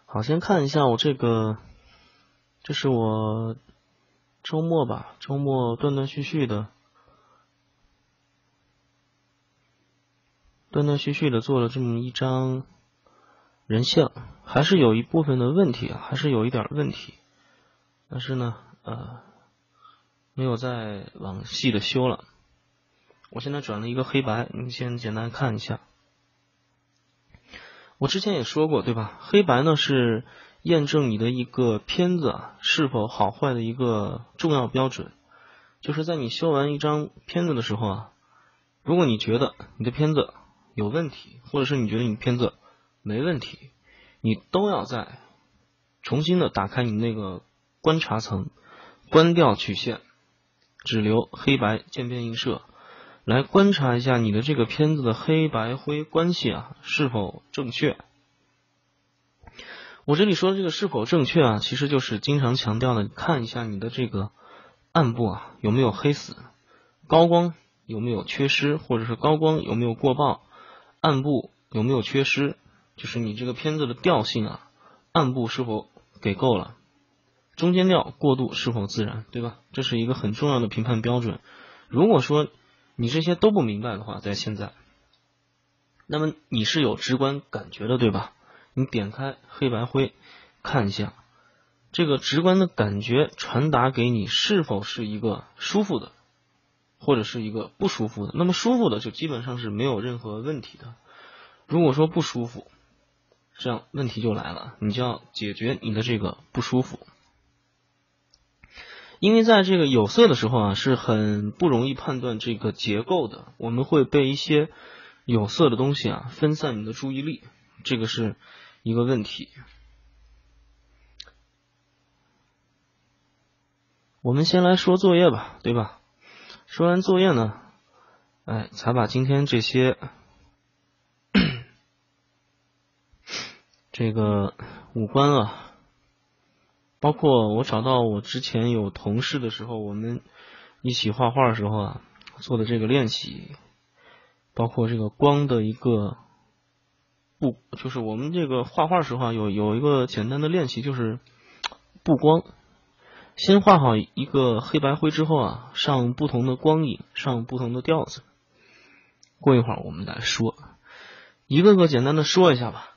好，先看一下我这个，这是我周末吧，周末断断续续的做了这么一张人像，还是有一部分的问题啊，还是有一点问题，但是呢，没有再往细的修了。我现在转了一个黑白，你先简单看一下。我之前也说过，对吧？黑白呢是验证你的一个片子是否好坏的一个重要标准。就是在你修完一张片子的时候如果你觉得你的片子有问题，或者是你觉得你片子没问题，你都要再重新的打开你那个观察层，关掉曲线，只留黑白渐变映射，来观察一下你的这个片子的黑白灰关系是否正确。我这里说的这个是否正确其实就是经常强调的，看一下你的这个暗部有没有黑死，高光有没有缺失，或者是高光有没有过曝，暗部有没有缺失，就是你这个片子的调性暗部是否给够了，中间调过渡是否自然，对吧？这是一个很重要的评判标准。如果说你这些都不明白的话，在现在，那么你是有直观感觉的，对吧？你点开黑白灰看一下，这个直观的感觉传达给你是否是一个舒服的，或者是一个不舒服的。那么舒服的就基本上是没有任何问题的。如果说不舒服，这样问题就来了，你就要解决你的这个不舒服。因为在这个有色的时候是很不容易判断这个结构的，我们会被一些有色的东西分散你的注意力，这个是一个问题。我们先来说作业吧，对吧？说完作业呢，才把今天这些这个五官包括我找到我之前有同事的时候，我们一起画画的时候做的这个练习，包括这个光的一个就是我们这个画画时候有一个简单的练习，就是布光。先画好一个黑白灰之后上不同的光影，上不同的调子。过一会儿我们来说，一个个简单的说一下吧。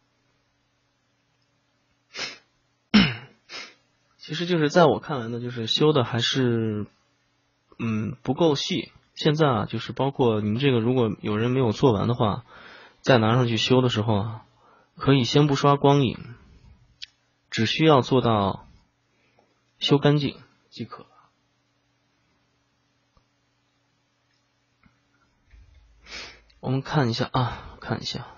其实就是在我看来呢，就是修的还是不够细。现在就是包括你们这个，如果有人没有做完的话，再拿上去修的时候可以先不刷光影，只需要做到修干净即可。我们看一下看一下。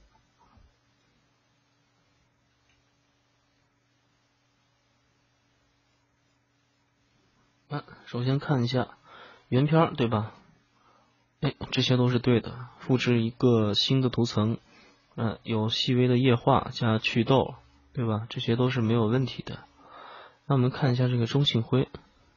首先看一下原片，对吧？这些都是对的。复制一个新的图层，有细微的液化加祛痘，对吧？这些都是没有问题的。那我们看一下这个中性灰。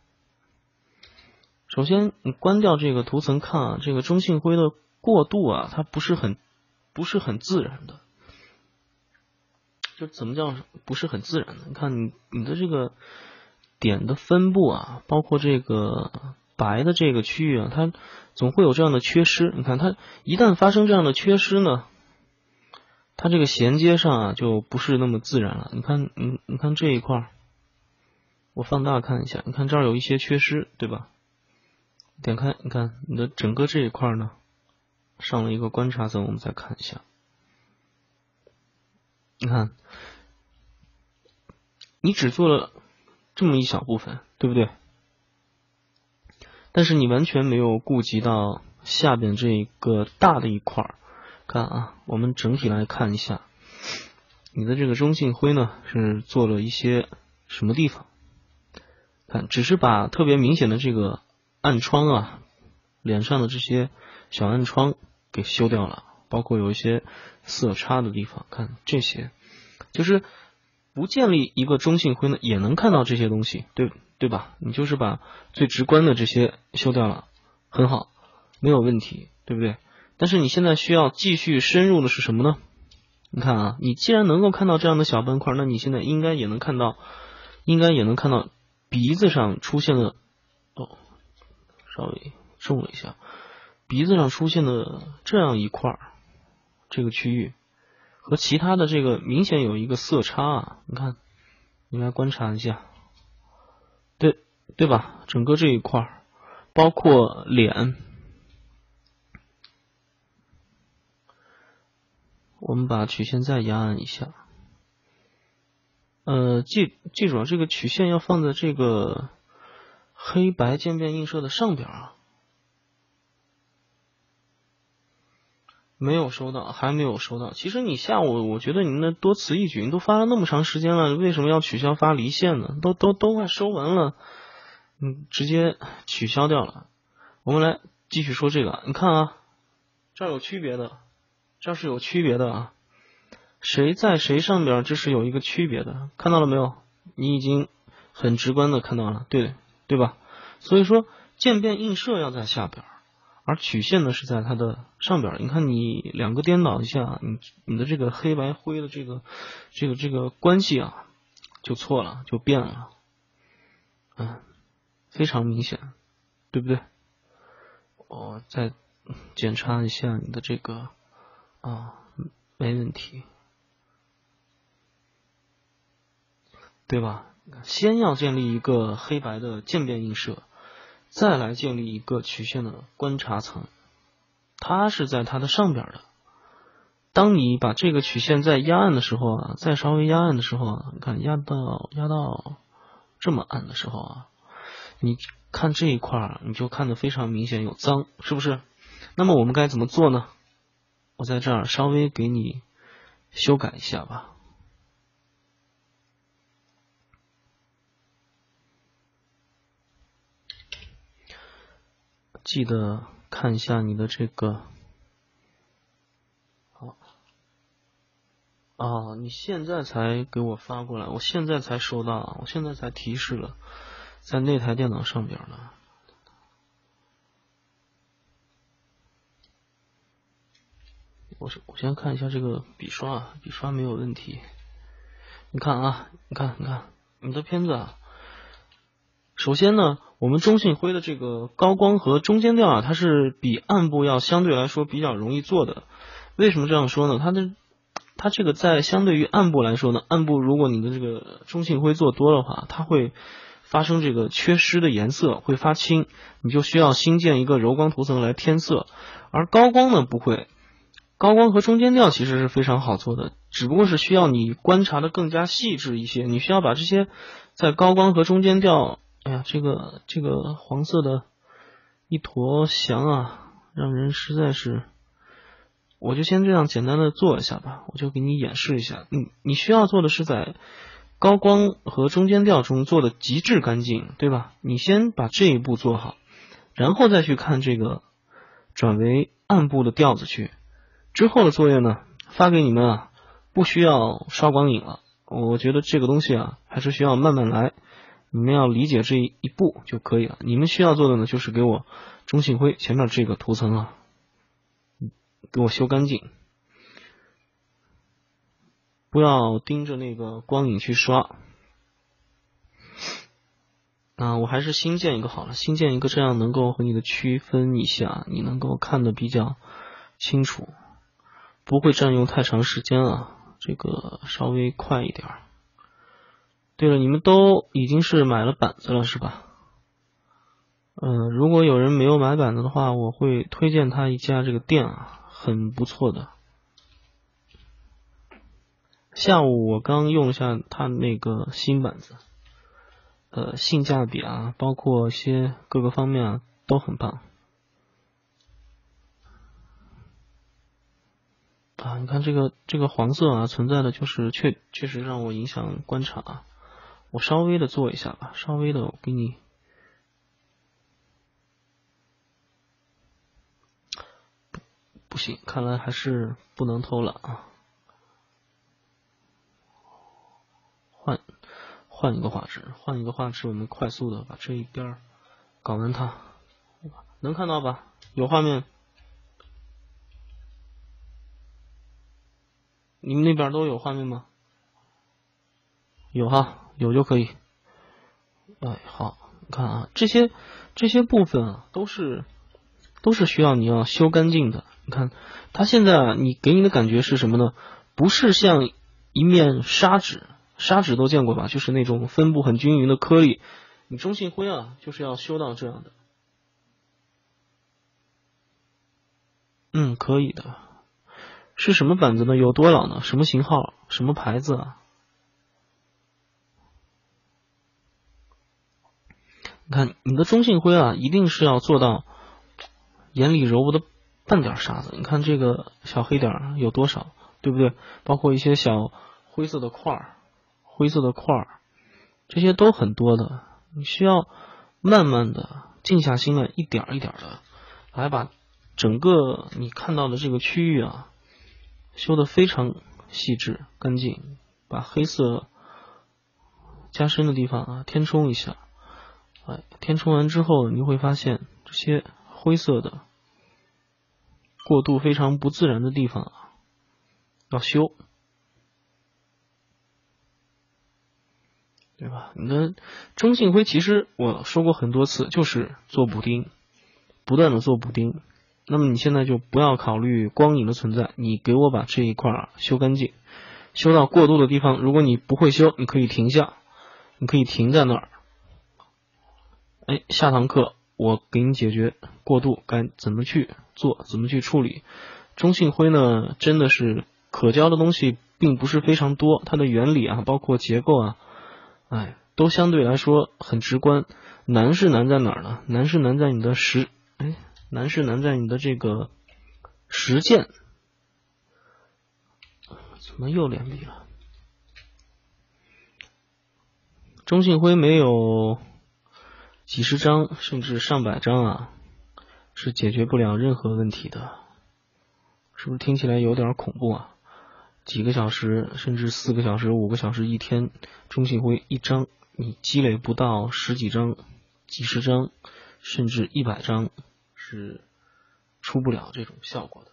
首先你关掉这个图层看这个中性灰的过渡它不是很自然的。就怎么叫不是很自然的？你看你的这个点的分布包括这个白的这个区域它总会有这样的缺失。你看它一旦发生这样的缺失呢，它这个衔接上就不是那么自然了。你看这一块，我放大看一下，你看这儿有一些缺失，对吧？点开，你看你的整个这一块呢，上了一个观察层，我们再看一下。你看，你只做了这么一小部分，对不对？但是你完全没有顾及到下边这个大的一块。看我们整体来看一下，你的这个中性灰呢是做了一些什么地方？看，只是把特别明显的这个暗疮脸上的这些小暗疮给修掉了，包括有一些色差的地方，看这些，就是不建立一个中性灰呢，也能看到这些东西，对吧？你就是把最直观的这些修掉了，很好，没有问题，对不对？但是你现在需要继续深入的是什么呢？ 你看啊，你既然能够看到这样的小斑块，那你现在应该也能看到鼻子上出现的，稍微重了一下，鼻子上出现的这样一块这个区域和其他的这个明显有一个色差啊，你看，你来观察一下，对吧？整个这一块，包括脸，我们把曲线再压暗一下。记住啊，这个曲线要放在这个黑白渐变映射的上边啊。没有收到，还没有收到。其实你下午，我觉得您的多此一举，你都发了那么长时间了，为什么要取消发离线呢？都快收完了，直接取消掉了。我们来继续说这个，你看啊，这儿有区别的，这是有区别的啊。谁在谁上边，这是有一个区别的，看到了没有？你已经很直观的看到了，对吧？所以说渐变映射要在下边。而曲线呢是在它的上边，你看你两个颠倒一下，你的这个黑白灰的这个关系啊，就错了，就变了，非常明显，对不对？我再检查一下你的这个没问题，对吧？先要建立一个黑白的渐变映射。再来建立一个曲线的观察层，它是在它的上边的。当你把这个曲线再压暗的时候啊，再稍微压暗的时候啊，你看压到这么暗的时候啊，你看这一块你就看得非常明显有脏，是不是？那么我们该怎么做呢？我在这儿稍微给你修改一下吧。记得看一下你的这个，你现在才给我发过来，我现在才收到，我现在才提示了，在那台电脑上边呢。我先看一下这个笔刷，笔刷没有问题。你看啊，你看，你的片子啊。首先呢，我们中性灰的这个高光和中间调啊，它是比暗部要相对来说比较容易做的。为什么这样说呢？它这个在相对于暗部来说呢，暗部如果你的这个中性灰做多的话，它会发生这个缺失的颜色会发青，你就需要新建一个柔光涂层来添色。而高光呢不会，高光和中间调其实是非常好做的，只不过是需要你观察的更加细致一些，你需要把这些在高光和中间调，哎呀，这个黄色的一坨翔啊，让人实在是，我就先这样简单的做一下吧，我就给你演示一下。你需要做的是在高光和中间调中做的极致干净，对吧？你先把这一步做好，然后再去看这个转为暗部的调子去。之后的作业呢，发给你们啊，不需要刷光影了。我觉得这个东西啊，还是需要慢慢来。你们要理解这一步就可以了。你们需要做的呢，就是给我中性灰前面这个涂层啊，给我修干净，不要盯着那个光影去刷。我还是新建一个好了，新建一个这样能够和你的区分一下，你能够看得比较清楚，不会占用太长时间啊，这个稍微快一点。对了，你们都已经是买了板子了是吧？如果有人没有买板子的话，我会推荐他一家这个店啊，很不错的。下午我刚用了下他那个新板子，性价比啊，包括一些各个方面啊，都很棒。你看这个黄色啊，存在的就是确实让我影响观察。我稍微的做一下吧，稍微的我给你。不行，看来还是不能偷懒啊。换一个画质，我们快速的把这一边搞完它，能看到吧？有画面。 你们那边都有画面吗？有哈，有就可以。哎，好，你看啊，这些部分啊，都是需要你要修干净的。你看，它现在啊，你给你的感觉是什么呢？不是像一面砂纸，砂纸都见过吧？就是那种分布很均匀的颗粒。你中性灰啊，就是要修到这样的。可以的。是什么板子呢？有多老呢？什么型号？什么牌子啊？你看你的中性灰啊，一定是要做到眼里揉不得半点沙子。你看这个小黑点有多少，对不对？包括一些小灰色的块儿，这些都很多的。你需要慢慢的静下心来，一点一点的来把整个你看到的这个区域啊修得非常细致干净，把黑色加深的地方啊填充一下。填充完之后，你会发现这些灰色的过渡非常不自然的地方啊要修，对吧？你的中性灰其实我说过很多次，就是做补丁，不断的做补丁。那么你现在就不要考虑光影的存在，你给我把这一块修干净，修到过渡的地方。如果你不会修，你可以停下，你可以停在那儿。下堂课我给你解决过渡该怎么去做，怎么去处理。中性灰呢，真的是可教的东西并不是非常多，它的原理啊，包括结构啊，都相对来说很直观。难是难在哪儿呢？难是难在你的这个实践。怎么又连笔了？中性灰没有几十张甚至上百张啊，是解决不了任何问题的。是不是听起来有点恐怖啊？几个小时甚至4个小时5个小时一天，中性灰一张你积累不到10几张几十张甚至100张是出不了这种效果的。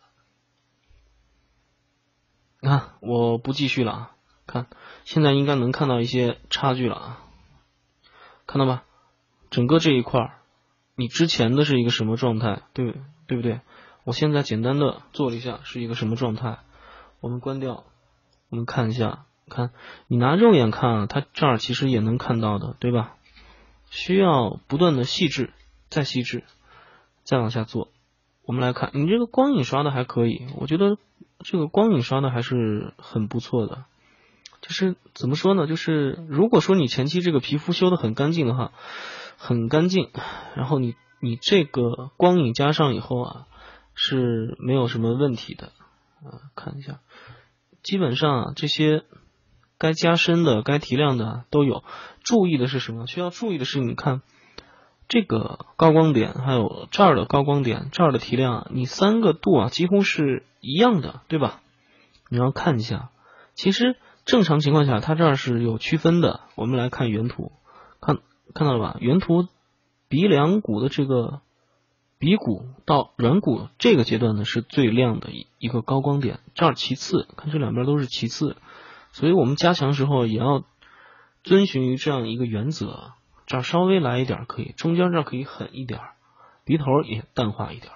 我不继续了啊，看现在应该能看到一些差距了啊，看到吧？整个这一块你之前的是一个什么状态，对不对？我现在简单的做了一下是一个什么状态。我们关掉，我们看一下，看你拿肉眼看啊，它这儿其实也能看到的，对吧？需要不断的细致，再细致，再往下做。我们来看你这个光影刷的还可以，我觉得这个光影刷的还是很不错的。就是怎么说呢，就是如果说你前期这个皮肤修得很干净的话，很干净，然后你这个光影加上以后啊是没有什么问题的。看一下，基本上这些该加深的该提亮的都有。注意的是什么？需要注意的是，你看这个高光点还有这儿的高光点，这儿的提亮，你3个度啊几乎是一样的，对吧？你要看一下，其实正常情况下它这儿是有区分的。我们来看原图，看到了吧？原图鼻梁骨的这个鼻骨到软骨这个阶段呢是最亮的一个高光点，这儿其次，看这两边都是其次。所以我们加强时候也要遵循于这样一个原则，这儿稍微来一点可以，中间这儿可以狠一点，鼻头也淡化一点。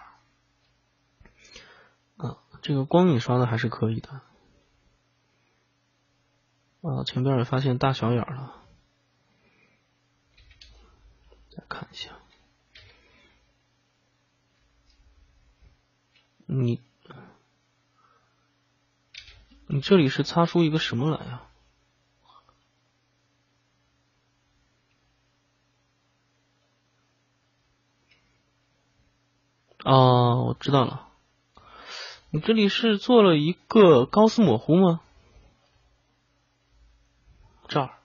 这个光影刷的还是可以的。前边也发现大小眼了，再看一下。你这里是擦出一个什么来啊？我知道了，你这里是做了一个高斯模糊吗？这儿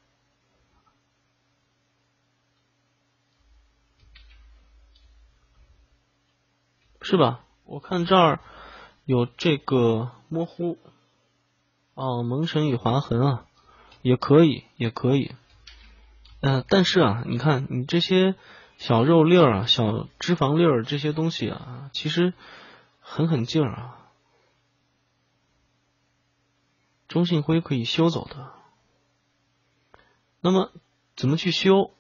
是吧？我看这儿有这个模糊，蒙尘与划痕啊，也可以。但是啊，你看你这些小肉粒儿啊、小脂肪粒儿这些东西啊，其实狠劲儿啊。 中性灰可以修走的。那么怎么去修？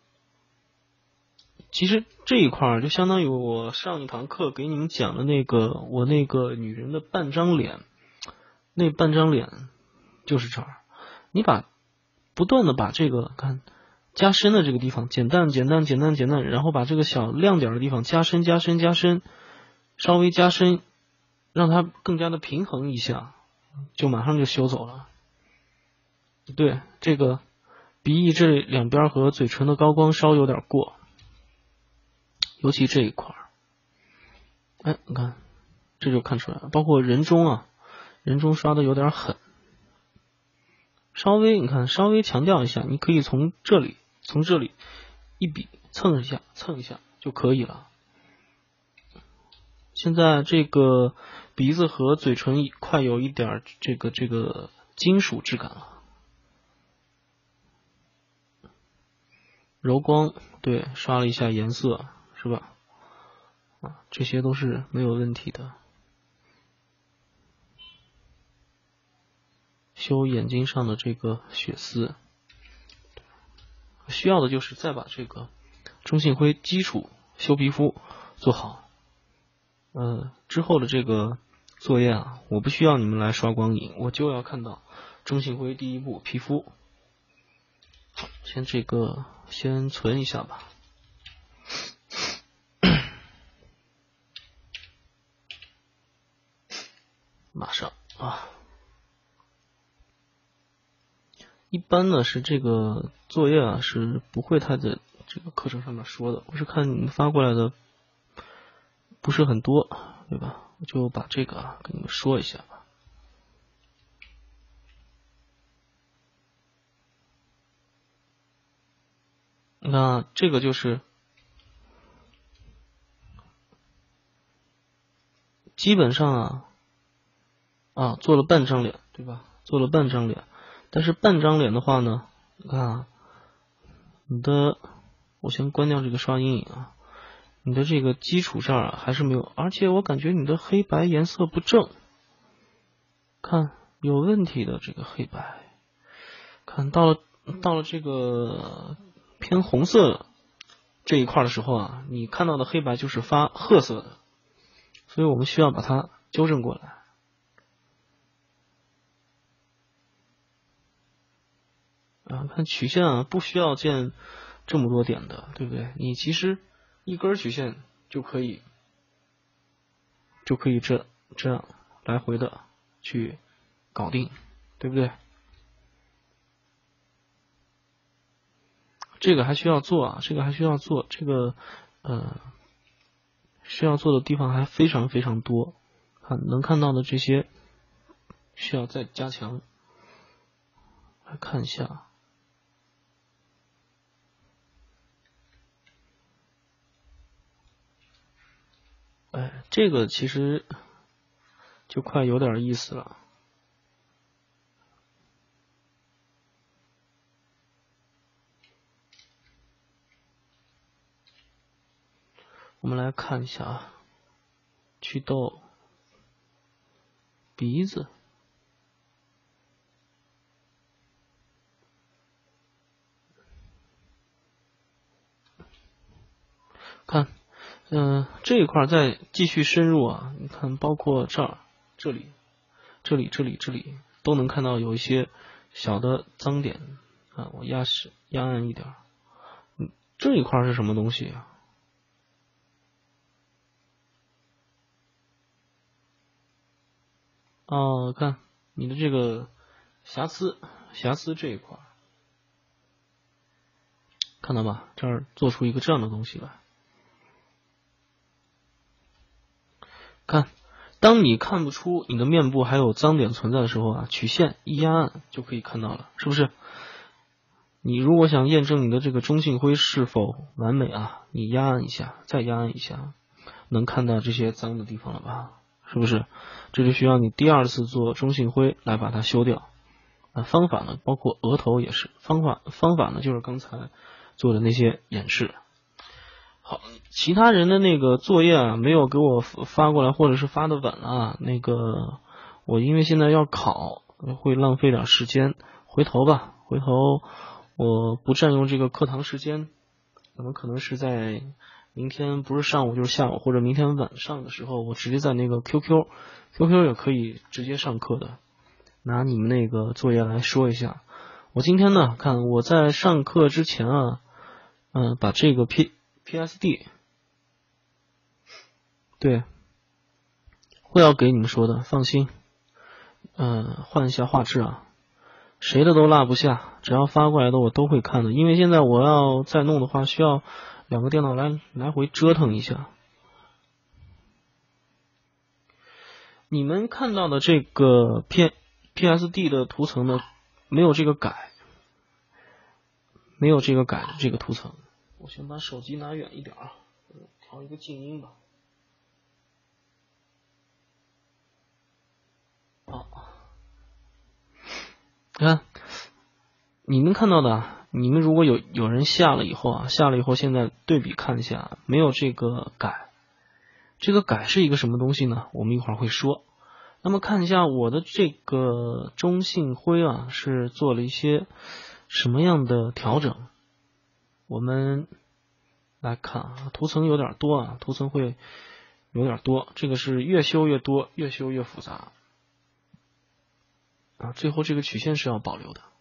其实这一块就相当于我上一堂课给你们讲的我那个女人的半张脸，那半张脸就是这儿。你不断的把这个看加深的这个地方减淡，然后把这个小亮点的地方加深，稍微加深，让它更加的平衡一下，就马上就修走了。对，这个鼻翼这两边和嘴唇的高光稍有点过，尤其这一块哎，你看这就看出来了。包括人中刷的有点狠，稍微强调一下，你可以从这里一笔蹭一下就可以了。现在这个鼻子和嘴唇快有一点这个金属质感了。柔光，对，刷了一下颜色，是吧？这些都是没有问题的。修眼睛上的这个血丝，需要的就是再把这个中性灰基础修皮肤做好。之后的这个作业我不需要你们来刷光影，我就要看到中性灰第一步皮肤。先存一下吧。马上一般呢是这个作业是不会太在这个课程上面说的，我是看你们发过来的不是很多，对吧？我就把这个跟你们说一下吧。那这个就是基本上做了半张脸，对吧？做了半张脸，但是半张脸的话呢，你看我先关掉这个刷阴影你的这个基础这儿还是没有，而且我感觉你的黑白颜色不正，看有问题的这个黑白，看到了这个偏红色这一块的时候你看到的黑白就是发褐色的，所以我们需要把它纠正过来。看曲线不需要建这么多点的，对不对？你其实一根曲线就可以这样来回的去搞定，对不对？这个还需要做这个需要做的地方还非常非常多，能看到的这些需要再加强。来看一下，这个其实就快有点意思了。我们来看一下祛痘鼻子，看这一块再继续深入你看包括这里都能看到有一些小的脏点我压暗一点。这一块是什么东西看你的这个瑕疵这一块，看到吧？这儿做出一个这样的东西来。看，当你看不出你的面部还有脏点存在的时候曲线一压暗就可以看到了，是不是？你如果想验证你的这个中性灰是否完美你压暗一下，再压暗一下，能看到这些脏的地方了吧？是不是？这就需要你第二次做中性灰来把它修掉。方法呢，包括额头也是方法呢，就是刚才做的那些演示。好，其他人的那个作业没有给我发过来，或者是发的晚了那个我因为现在要考， 会浪费点时间。回头吧，回头我不占用这个课堂时间，可能是在明天不是上午就是下午，或者明天晚上的时候，我直接在那个 QQ 也可以直接上课的，拿你们那个作业来说一下。我今天呢，看我在上课之前啊，把这个 PSD 对会要给你们说的，放心。换一下画质啊，谁的都落不下，只要发过来的我都会看的，因为现在我要再弄的话，需要2个电脑来回折腾一下。你们看到的这个 PSD 的图层呢，没有这个改的这个图层。我先把手机拿远一点啊，调一个静音吧。好，看你们看到的，你们如果有人下了以后现在对比看一下，没有这个改。这个改是一个什么东西呢？我们一会儿会说。那么看一下我的这个中性灰啊，是做了一些什么样的调整？我们来看啊，图层有点多啊，图层会有点多，这个是越修越多，越修越复杂啊。最后这个曲线是要保留的。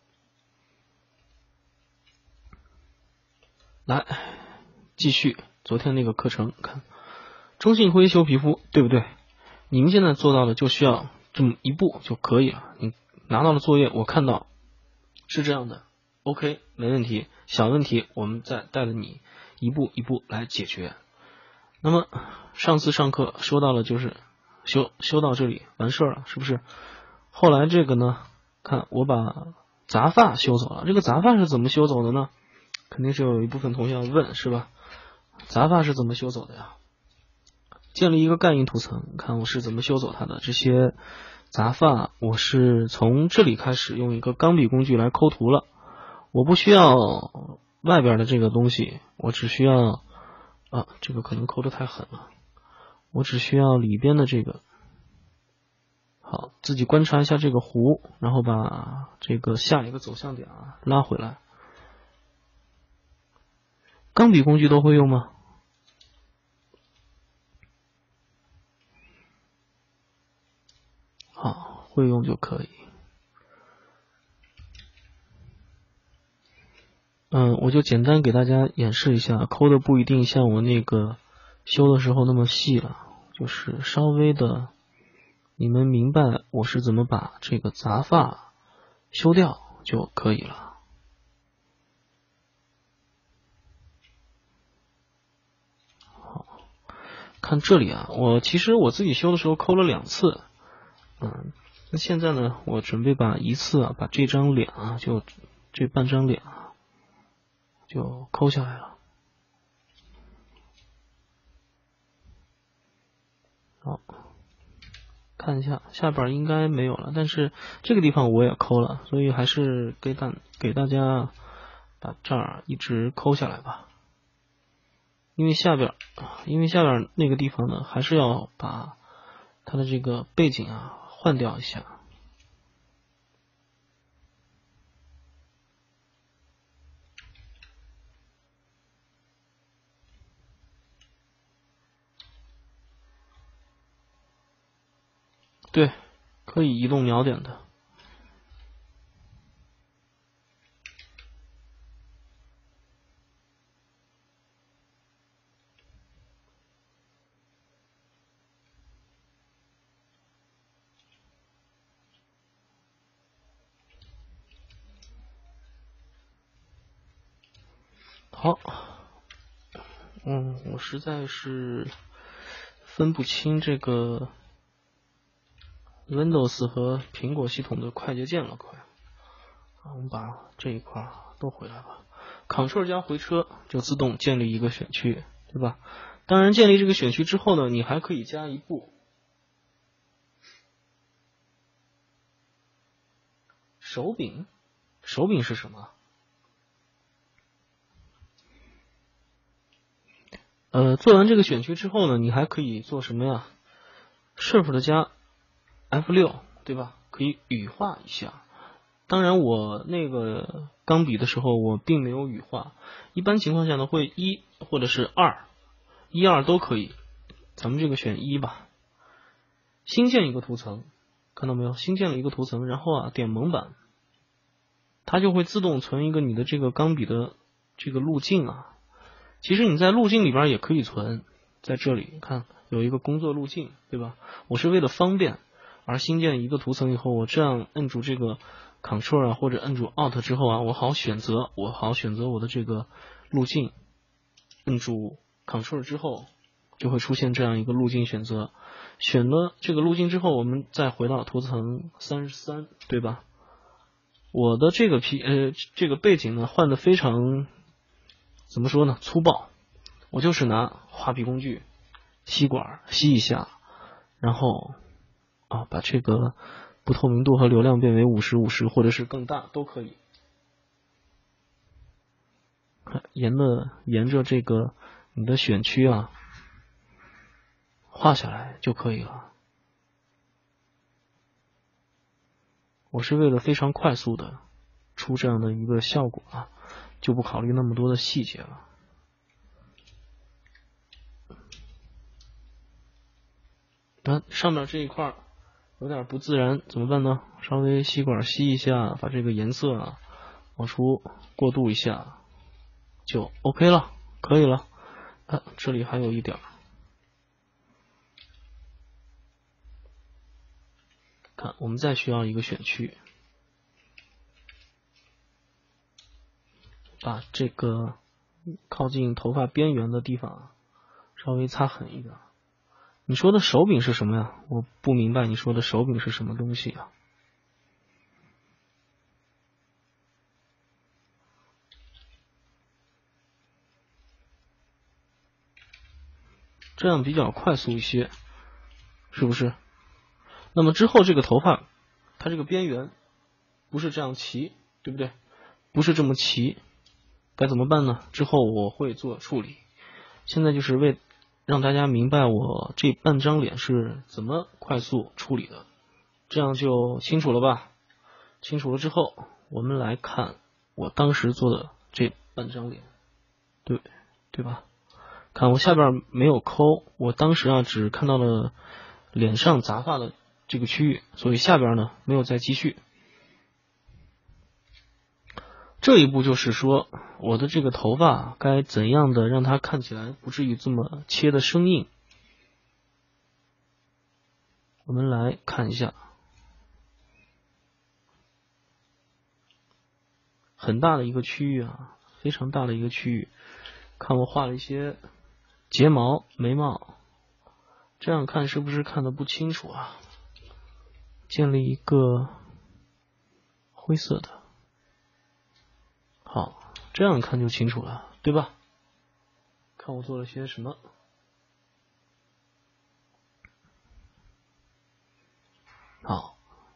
来，继续昨天那个课程，看中性灰修皮肤，对不对？你们现在做到的就需要这么一步就可以了。你拿到了作业，我看到是这样的 ，OK， 没问题。小问题我们再带着你一步一步来解决。那么上次上课说到了，就是修到这里完事儿了，是不是？后来这个呢，看我把杂发修走了。这个杂发是怎么修走的呢？肯定是有一部分同学要问，是吧？杂发是怎么修走的呀？建立一个概念图层，看我是怎么修走它的。这些杂发我是从这里开始用一个钢笔工具来抠图了，我不需要外边的这个东西，我只需要这个可能抠得太狠了，我只需要里边的这个。好，自己观察一下这个弧，然后把这个下一个走向点拉回来。钢笔工具都会用吗？好，会用就可以。我就简单给大家演示一下，抠的不一定像我那个修的时候那么细了，就是稍微的，你们明白我是怎么把这个杂发修掉就可以了。好，看这里啊，其实我自己修的时候抠了2次，那现在呢，我准备把一次把这张脸就这半张脸就抠下来了。好，看一下下边应该没有了，但是这个地方我也抠了，所以还是给大家把这儿一直抠下来吧。因为下边那个地方呢，还是要把它的这个背景换掉一下。对，可以移动描点的。好，我实在是分不清这个 Windows 和苹果系统的快捷键了，快。我们把这一块都回来吧。Ctrl 加回车就自动建立一个选区，对吧？当然，建立这个选区之后呢，你还可以加一步手柄。手柄是什么？做完这个选区之后呢，你还可以做什么呀？ Shift 加 F6，对吧？ 可以羽化一下。当然我那个钢笔的时候我并没有羽化，一般情况下呢会1或者是2，1、2都可以，咱们这个选1吧。新建一个图层，看到没有？新建了一个图层，然后点蒙版，它就会自动存一个你的这个钢笔的这个路径啊。其实你在路径里边也可以存，在这里看有一个工作路径，对吧？我是为了方便而新建一个图层以后，我这样摁住这个 Ctrl 或者摁住 Alt 之后我好选择我的这个路径。摁住 Ctrl 之后，就会出现这样一个路径选择。选了这个路径之后，我们再回到图层33，对吧？我的这个背景呢换的非常怎么说呢？粗暴。我就是拿画笔工具吸管吸一下，然后把这个不透明度和流量变为50/50，或者是更大都可以。沿着这个你的选区画下来就可以了。我是为了非常快速的出这样的一个效果就不考虑那么多的细节了。上面这一块有点不自然，怎么办呢？稍微吸管吸一下，把这个颜色往出过渡一下，就 OK 了，可以了。这里还有一点，看我们再需要一个选区，把这个靠近头发边缘的地方稍微擦狠一点。你说的手柄是什么呀？我不明白你说的手柄是什么东西啊？这样比较快速一些，是不是？那么之后这个头发，它这个边缘不是这样齐，对不对？不是这么齐，该怎么办呢？之后我会做处理。现在就是为让大家明白我这半张脸是怎么快速处理的，这样就清楚了吧？清楚了之后，我们来看我当时做的这半张脸，对吧？看我下边没有抠，我当时只看到了脸上杂发的这个区域，所以下边呢没有再继续。这一步就是说我的这个头发该怎样的让它看起来不至于这么切的生硬。我们来看一下，很大的一个区域非常大的一个区域。看我画了一些睫毛、眉毛，这样看是不是看得不清楚建立一个灰色的，好，这样看就清楚了，对吧？看我做了些什么。好，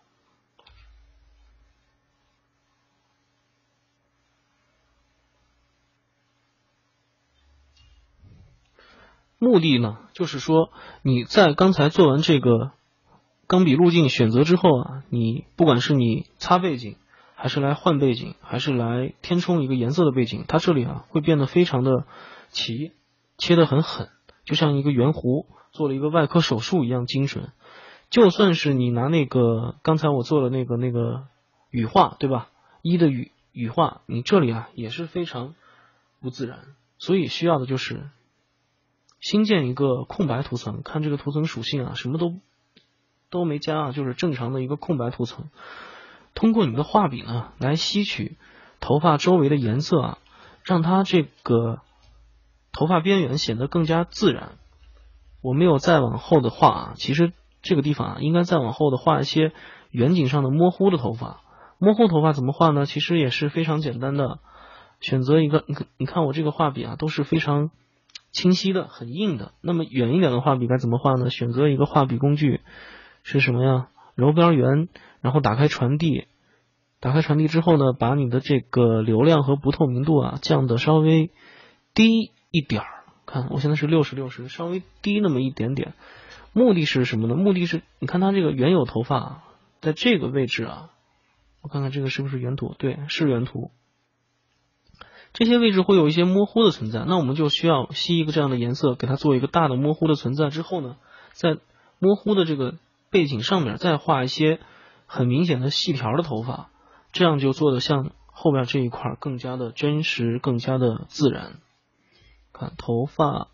目的呢，就是说你在刚才做完这个钢笔路径选择之后你不管是你擦背景，还是来换背景，还是来填充一个颜色的背景，它这里会变得非常的齐，切得很狠，就像一个圆弧做了一个外科手术一样精准。就算是你拿那个刚才我做的那个羽化，对吧？1的羽化，你这里也是非常不自然，所以需要的就是新建一个空白图层，看这个图层属性什么都没加就是正常的一个空白图层。通过你的画笔呢来吸取头发周围的颜色让它这个头发边缘显得更加自然。我没有再往后的画其实这个地方应该再往后的画一些远景上的模糊的头发。模糊头发怎么画呢？其实也是非常简单的，选择一个你看我这个画笔都是非常清晰的，很硬的。那么远一点的画笔该怎么画呢？选择一个画笔工具是什么呀？柔边圆，然后打开传递。打开传递之后呢，把你的这个流量和不透明度降的稍微低一点。看我现在是60/60，稍微低那么一点点。目的是什么呢？目的是你看它这个原有头发在这个位置啊，我看看这个是不是原图，对，是原图。这些位置会有一些模糊的存在，那我们就需要吸一个这样的颜色，给它做一个大的模糊的存在之后呢，在模糊的这个背景上面再画一些很明显的细条的头发，这样就做的像后边这一块更加的真实，更加的自然。看头发，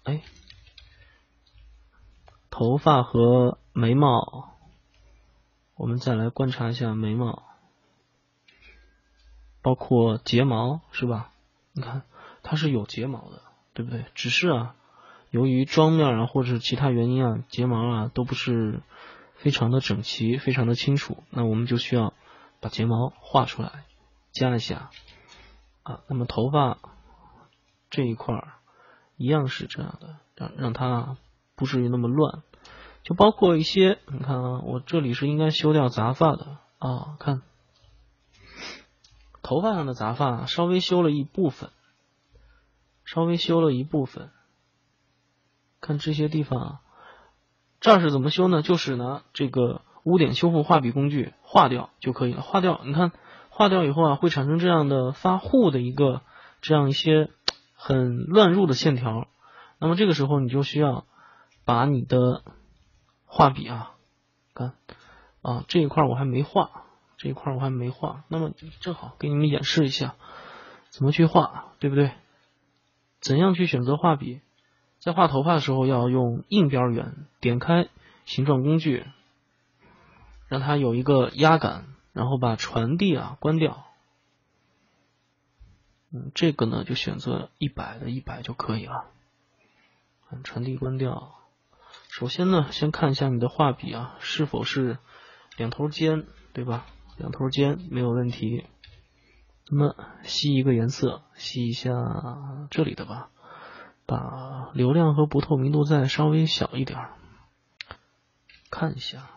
头发和眉毛，我们再来观察一下眉毛，包括睫毛，是吧？你看它是有睫毛的，对不对？只是啊，由于妆面啊或者是其他原因啊，睫毛啊都不是非常的整齐，非常的清楚，那我们就需要把睫毛画出来，加一下啊。那么头发这一块一样是这样的，让它不至于那么乱。就包括一些，你看啊，我这里是应该修掉杂发的啊，看头发上的杂发稍微修了一部分，看这些地方啊，这儿是怎么修呢？就是拿这个污点修复画笔工具画掉就可以了。画掉，你看画掉以后啊，会产生这样的发糊的这样一些很乱入的线条。那么这个时候你就需要把你的画笔啊，看啊，这一块我还没画，那么正好给你们演示一下怎么去画，对不对？怎样去选择画笔？在画头发的时候要用硬边缘，点开形状工具，让它有一个压感，然后把传递啊关掉。这个呢就选择100的100就可以了。传递关掉。首先呢，先看一下你的画笔啊是否是两头尖，对吧？两头尖没有问题。那么吸一个颜色，吸一下这里的吧，把流量和不透明度再稍微小一点。看一下，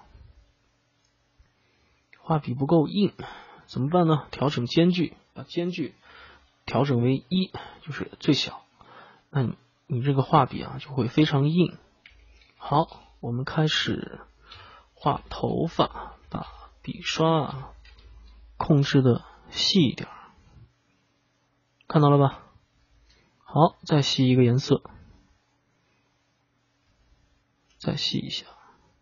画笔不够硬，怎么办呢？调整间距，把间距调整为1，就是最小。那你这个画笔啊就会非常硬。好，我们开始画头发，把笔刷啊控制的细一点，看到了吧？好，再吸一个颜色，再吸一下。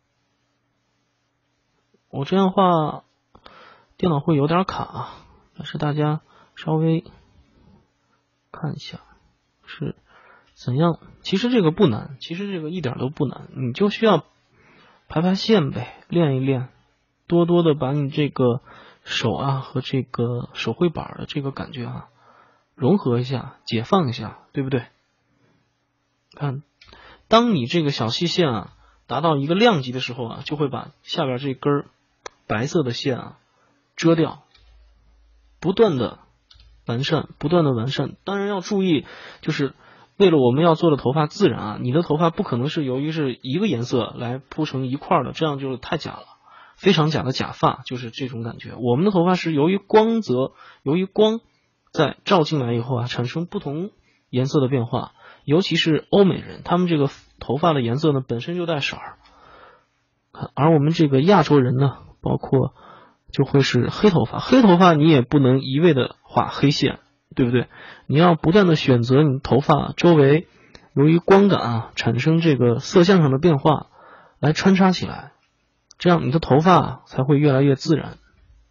我这样画电脑会有点卡，但是大家稍微看一下是怎样。其实这个不难，其实这个一点都不难，你就需要排线呗，练一练，多多的把你这个手啊和这个手绘板的这个感觉啊融合一下，解放一下，对不对？看，当你这个小细线啊达到一个量级的时候啊，就会把下边这根白色的线啊遮掉，不断的完善。当然要注意，就是为了我们要做的头发自然啊，你的头发不可能是由于是一个颜色来铺成一块的，这样就是太假了，非常假的假发，就是这种感觉。我们的头发是由于光在照进来以后啊，产生不同颜色的变化，尤其是欧美人，他们这个头发的颜色呢本身就带色儿，而我们这个亚洲人呢，包括就会是黑头发你也不能一味的画黑线，对不对？你要不断的选择你头发周围由于光感啊产生这个色相上的变化来穿插起来，这样你的头发才会越来越自然。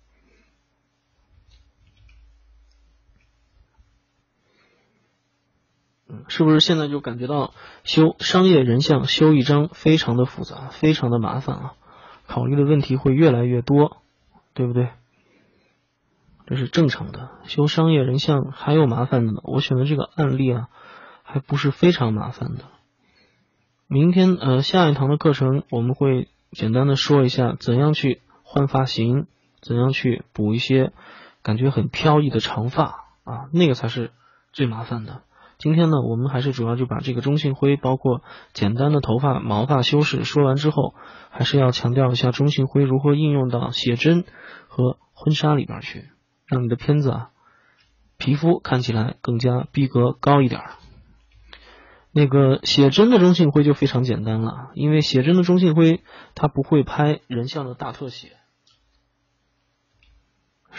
是不是现在就感觉到修商业人像修一张非常的复杂，非常的麻烦啊，考虑的问题会越来越多，对不对？这是正常的，修商业人像还有麻烦的呢。我选的这个案例啊还不是非常麻烦的。明天下一堂的课程我们会简单的说一下怎样去换发型，怎样去补一些感觉很飘逸的长发啊，那个才是最麻烦的。今天呢，我们还是主要就把这个中性灰包括简单的头发毛发修饰说完之后，还是要强调一下中性灰如何应用到写真和婚纱里边去，让你的片子啊皮肤看起来更加逼格高一点。那个写真的中性灰就非常简单了，因为写真的中性灰它不会拍人像的大特写，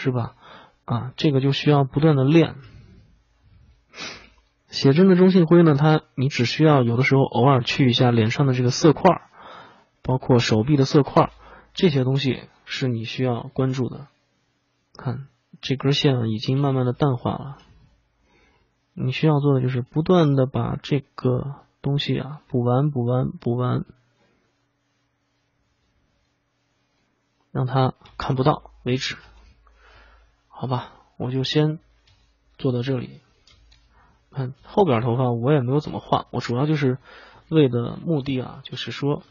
是吧？啊，这个就需要不断的练。写真的中性灰呢，你只需要有的时候偶尔去一下脸上的这个色块，包括手臂的色块，这些东西是你需要关注的。看这根线已经慢慢的淡化了，你需要做的就是不断的把这个东西啊补完，让它看不到为止。好吧，我就先做到这里。看后边头发我也没有怎么画，我主要就是为的目的啊，就是说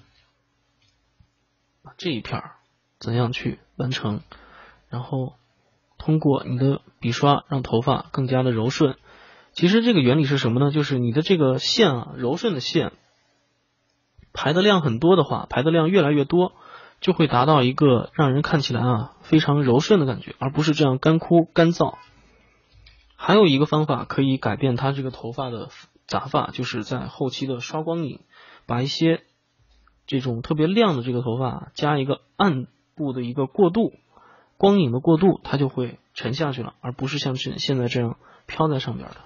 这一片怎样去完成，然后通过你的笔刷让头发更加的柔顺。其实这个原理是什么呢？就是你的这个线啊，柔顺的线排的量很多的话，排的量越来越多，就会达到一个让人看起来啊非常柔顺的感觉，而不是这样干枯干燥。还有一个方法可以改变它这个头发的杂发，就是在后期的刷光影，把一些这种特别亮的这个头发加一个暗部的一个过渡，光影的过渡，它就会沉下去了，而不是像现在这样飘在上边的。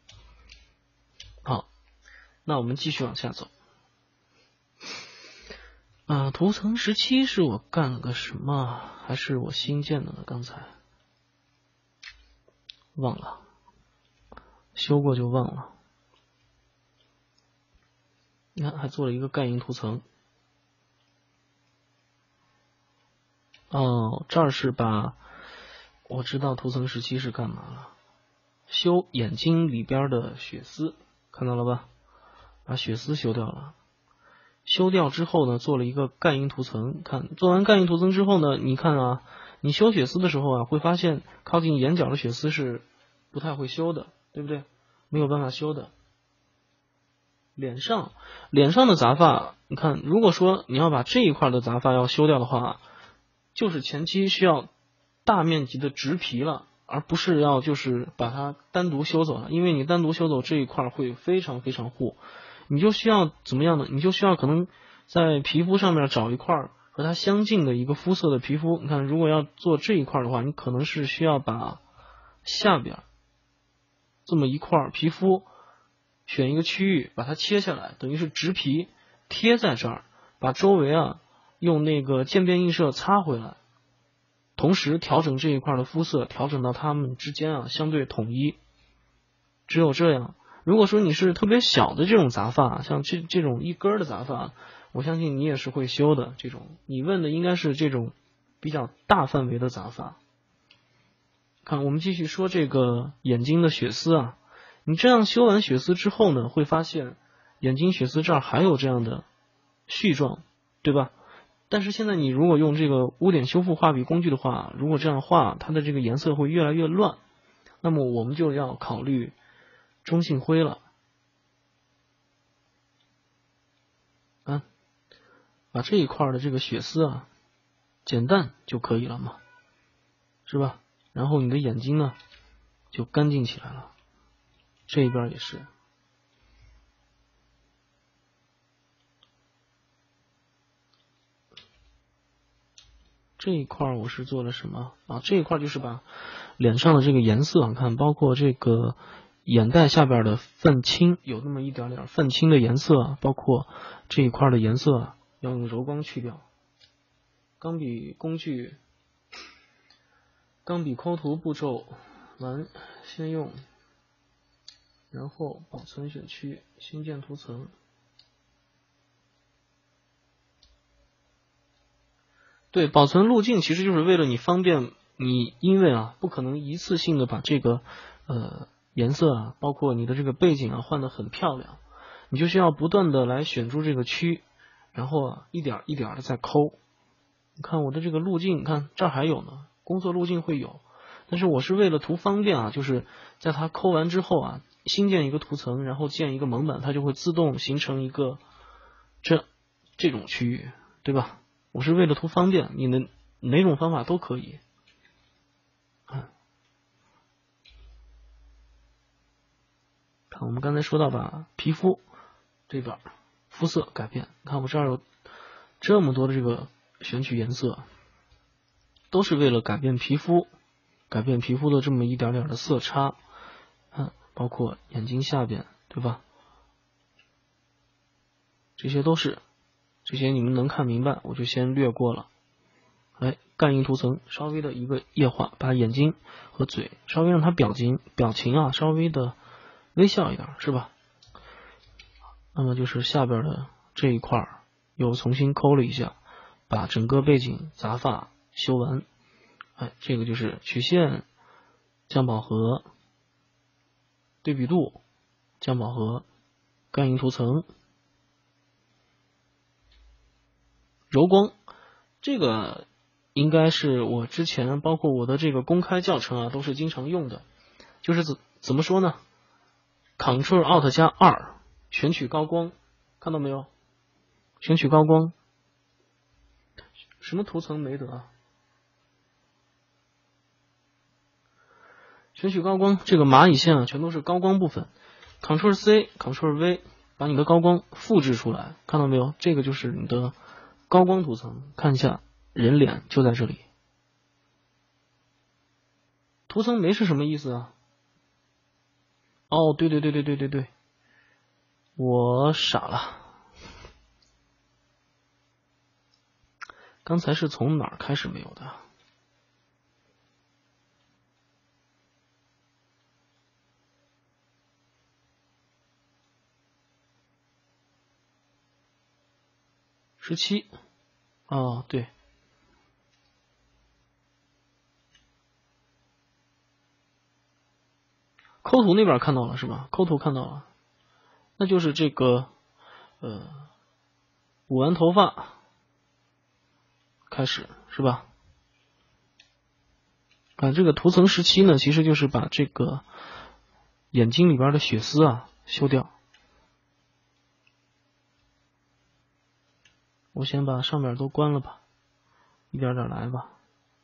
好，那我们继续往下走。涂层17是我干了个什么？还是我新建的呢？刚才忘了，修过就忘了。你看，还做了一个盖银涂层。这儿是我知道涂层17是干嘛了，修眼睛里边的血丝，看到了吧？把血丝修掉了。修掉之后呢，做了一个盖银涂层。看，做完盖银涂层之后呢，你看啊，你修血丝的时候啊，会发现靠近眼角的血丝是不太会修的，对不对？没有办法修的。脸上的杂发，你看，如果说你要把这一块的杂发要修掉的话，就是前期需要大面积的植皮了，而不是要就是把它单独修走了，因为你单独修走这一块会非常非常糊。你就需要怎么样呢？你就需要可能在皮肤上面找一块和它相近的一个肤色的皮肤。你看，如果要做这一块的话，你可能是需要把下边这么一块皮肤选一个区域把它切下来，等于是植皮贴在这儿，把周围啊用那个渐变映射擦回来，同时调整这一块的肤色，调整到它们之间啊相对统一。只有这样。如果说你是特别小的这种杂发，像这种一根的杂发，我相信你也是会修的。这种你问的应该是这种比较大范围的杂发。看，我们继续说这个眼睛的血丝啊，你这样修完血丝之后呢，会发现眼睛血丝这儿还有这样的絮状，对吧？但是现在你如果用这个污点修复画笔工具的话，如果这样画，它的这个颜色会越来越乱。那么我们就要考虑中性灰了。把这一块的这个血丝啊减淡就可以了嘛，是吧？然后你的眼睛呢就干净起来了。这一边也是。这一块我是做了什么啊？这一块就是把脸上的这个颜色，看包括这个眼袋下边的泛青，有那么一点点泛青的颜色，包括这一块的颜色要用柔光去掉。钢笔工具，钢笔抠图步骤完先用，然后保存选区，新建图层。对，保存路径其实就是为了你方便你，因为啊不可能一次性的把这个颜色啊，包括你的这个背景啊换得很漂亮，你就需要不断的来选出这个区，然后啊一点一点的再抠。你看我的这个路径，看这儿还有呢，工作路径会有，但是我是为了图方便啊，就是在它抠完之后啊，新建一个图层，然后建一个蒙版，它就会自动形成一个这种区域，对吧？我是为了图方便，你的哪种方法都可以。看我们刚才说到把皮肤这边肤色改变，看我这儿有这么多的这个选取颜色，都是为了改变皮肤改变皮肤的这么一点点的色差，包括眼睛下边，对吧？这些你们能看明白，我就先略过了。干银涂层稍微的一个液化，把眼睛和嘴稍微让它表情啊稍微的微笑一点，是吧？那么就是下边的这一块又重新抠了一下，把整个背景杂发修完。这个就是曲线、降饱和、对比度、降饱和、干银涂层、柔光。这个应该是我之前包括我的这个公开教程啊，都是经常用的。就是怎么说呢 ？Ctrl Alt 加2，选取高光，看到没有？选取高光，什么涂层没得啊？选取高光，这个蚂蚁线啊，全都是高光部分。Ctrl C、Ctrl V， 把你的高光复制出来，看到没有？这个就是你的高光涂层。看一下，人脸就在这里。涂层没是什么意思啊？哦，对，我傻了。刚才是从哪儿开始没有的？17。哦，对。抠图那边看到了是吧？抠图看到了，那就是这个补完头发开始是吧？这个涂层17呢，其实就是把这个眼睛里边的血丝啊修掉。我先把上面都关了吧，一点点来吧。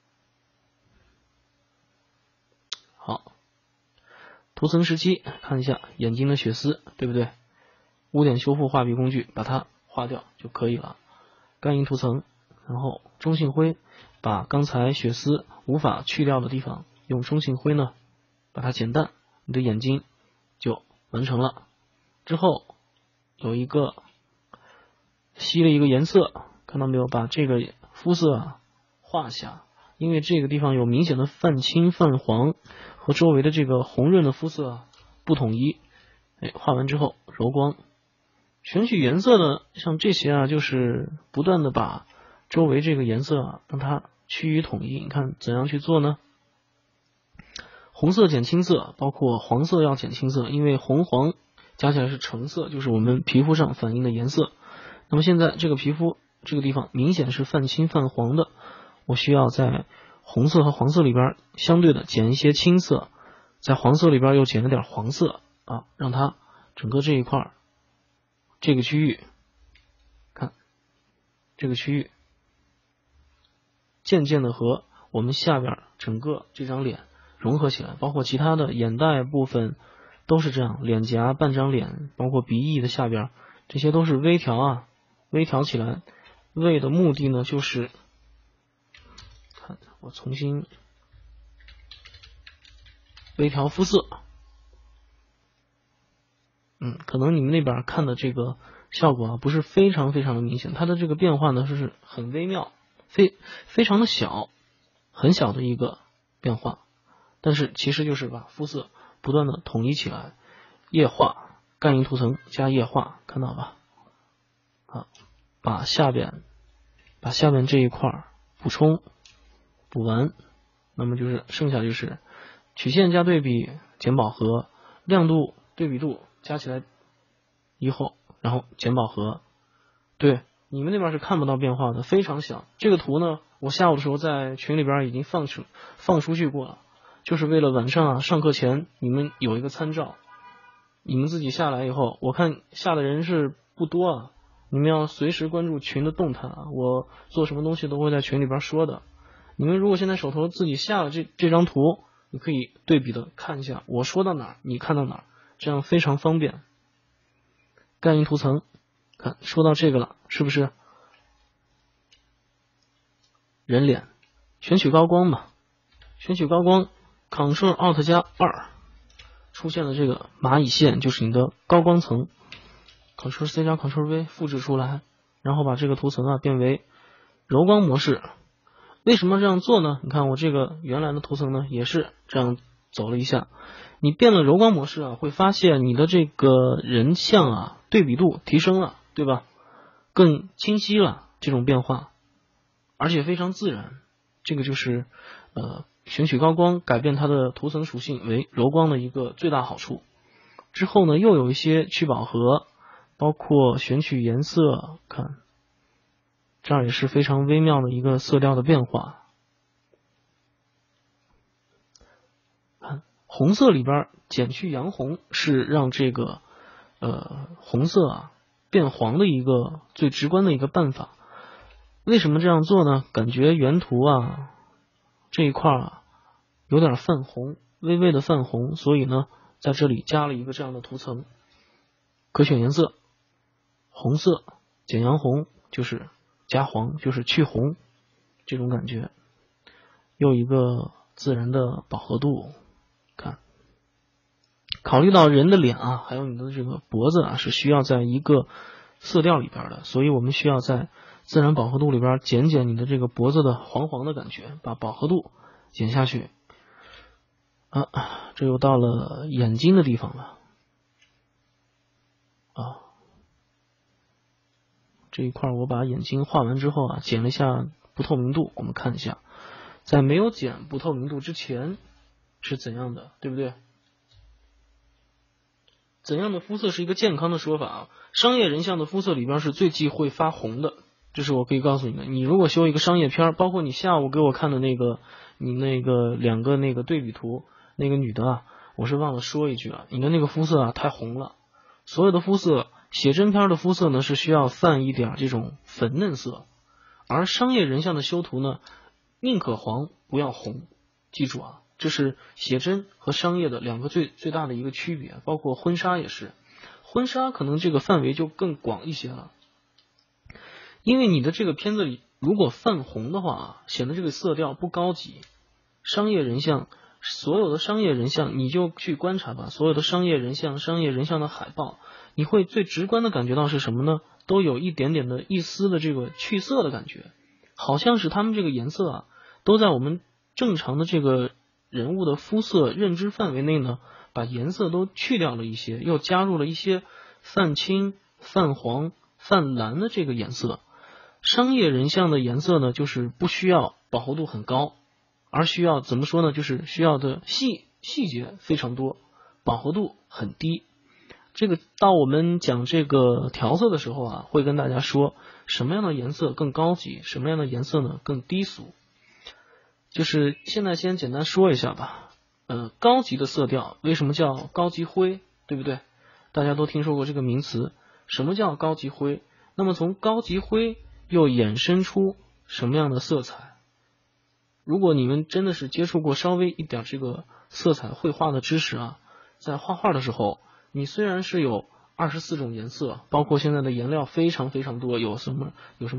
好，涂层17，看一下眼睛的血丝，对不对？污点修复画笔工具把它画掉就可以了。干银涂层，然后中性灰，把刚才血丝无法去掉的地方用中性灰呢把它减淡，你的眼睛就完成了。之后有一个吸了一个颜色，看到没有？把这个肤色画下，因为这个地方有明显的泛青泛黄，和周围的这个红润的肤色不统一。画完之后柔光，选取颜色呢，像这些啊，就是不断的把周围这个颜色让它趋于统一。你看怎样去做呢？红色减青色，包括黄色要减青色，因为红黄加起来是橙色，就是我们皮肤上反映的颜色。那么现在这个皮肤这个地方明显是泛青泛黄的，我需要在红色和黄色里边相对的减一些青色，在黄色里边又减了点黄色让它整个这一块这个区域，看这个区域渐渐的和我们下边整个这张脸融合起来，包括其他的眼袋部分都是这样，脸颊、半张脸，包括鼻翼的下边，这些都是微调微调起来，为的目的呢，就是看我重新微调肤色。可能你们那边看的这个效果不是非常非常的明显，它的这个变化呢是很微妙，非常的小，很小的一个变化，但是其实就是把肤色不断的统一起来，液化，干银涂层加液化，看到吧？把下边这一块补完，那么就是剩下就是曲线加对比减饱和，亮度对比度加起来以后，然后减饱和。对，你们那边是看不到变化的，非常小。这个图呢，我下午的时候在群里边已经放出去过了，就是为了晚上上课前你们有一个参照。你们自己下来以后，我看下的人是不多你们要随时关注群的动态我做什么东西都会在群里边说的。你们如果现在手头自己下了这张图，你可以对比的看一下，我说到哪儿你看到哪儿，这样非常方便。干银涂层，看说到这个了，是不是人脸？选取高光嘛，选取高光， Ctrl Alt 加2，出现了这个蚂蚁线，就是你的高光层。Ctrl C 加 Ctrl V 复制出来，然后把这个图层啊变为柔光模式。为什么这样做呢？你看我这个原来的图层呢也是这样走了一下。你变了柔光模式啊，会发现你的这个人像啊对比度提升了，对吧？更清晰了这种变化，而且非常自然。这个就是选取高光改变它的图层属性为柔光的一个最大好处。之后呢又有一些去饱和，包括选取颜色，看这儿也是非常微妙的一个色调的变化。看红色里边减去洋红是让这个红色啊变黄的一个最直观的一个办法。为什么这样做呢？感觉原图啊这一块啊有点泛红，微微的泛红，所以呢在这里加了一个这样的图层。可选颜色，红色减洋红就是加黄，就是去红，这种感觉。又一个自然的饱和度，看考虑到人的脸啊还有你的这个脖子啊是需要在一个色调里边的，所以我们需要在自然饱和度里边减你的这个脖子的黄黄的感觉，把饱和度减下去啊。这又到了眼睛的地方了啊。这一块我把眼睛画完之后啊减了一下不透明度，我们看一下在没有减不透明度之前是怎样的，对不对？怎样的肤色是一个健康的说法啊？商业人像的肤色里边是最忌讳发红的，这是我可以告诉你的。你如果修一个商业片，包括你下午给我看的那个你那个两个那个对比图，那个女的啊，我是忘了说一句啊，你的那个肤色啊太红了。所有的肤色，写真片的肤色呢是需要泛一点这种粉嫩色，而商业人像的修图呢宁可黄不要红。记住啊，这是写真和商业的两个最大的一个区别。包括婚纱也是，婚纱可能这个范围就更广一些了，因为你的这个片子里如果泛红的话显得这个色调不高级。商业人像，所有的商业人像你就去观察吧，所有的商业人像的海报，你会最直观的感觉到是什么呢？都有一点点的一丝的这个去色的感觉，好像是他们这个颜色啊都在我们正常的这个人物的肤色认知范围内呢，把颜色都去掉了一些，又加入了一些泛青、泛黄、泛蓝的这个颜色。商业人像的颜色呢，就是不需要饱和度很高，而需要怎么说呢？就是需要的细节非常多，饱和度很低。这个到我们讲这个调色的时候啊，会跟大家说什么样的颜色更高级，什么样的颜色呢更低俗。就是现在先简单说一下吧。高级的色调为什么叫高级灰，对不对？大家都听说过这个名词。什么叫高级灰？那么从高级灰又衍生出什么样的色彩？如果你们真的是接触过稍微一点这个色彩绘画的知识啊，在画画的时候，你虽然是有24种颜色，包括现在的颜料非常非常多，有什么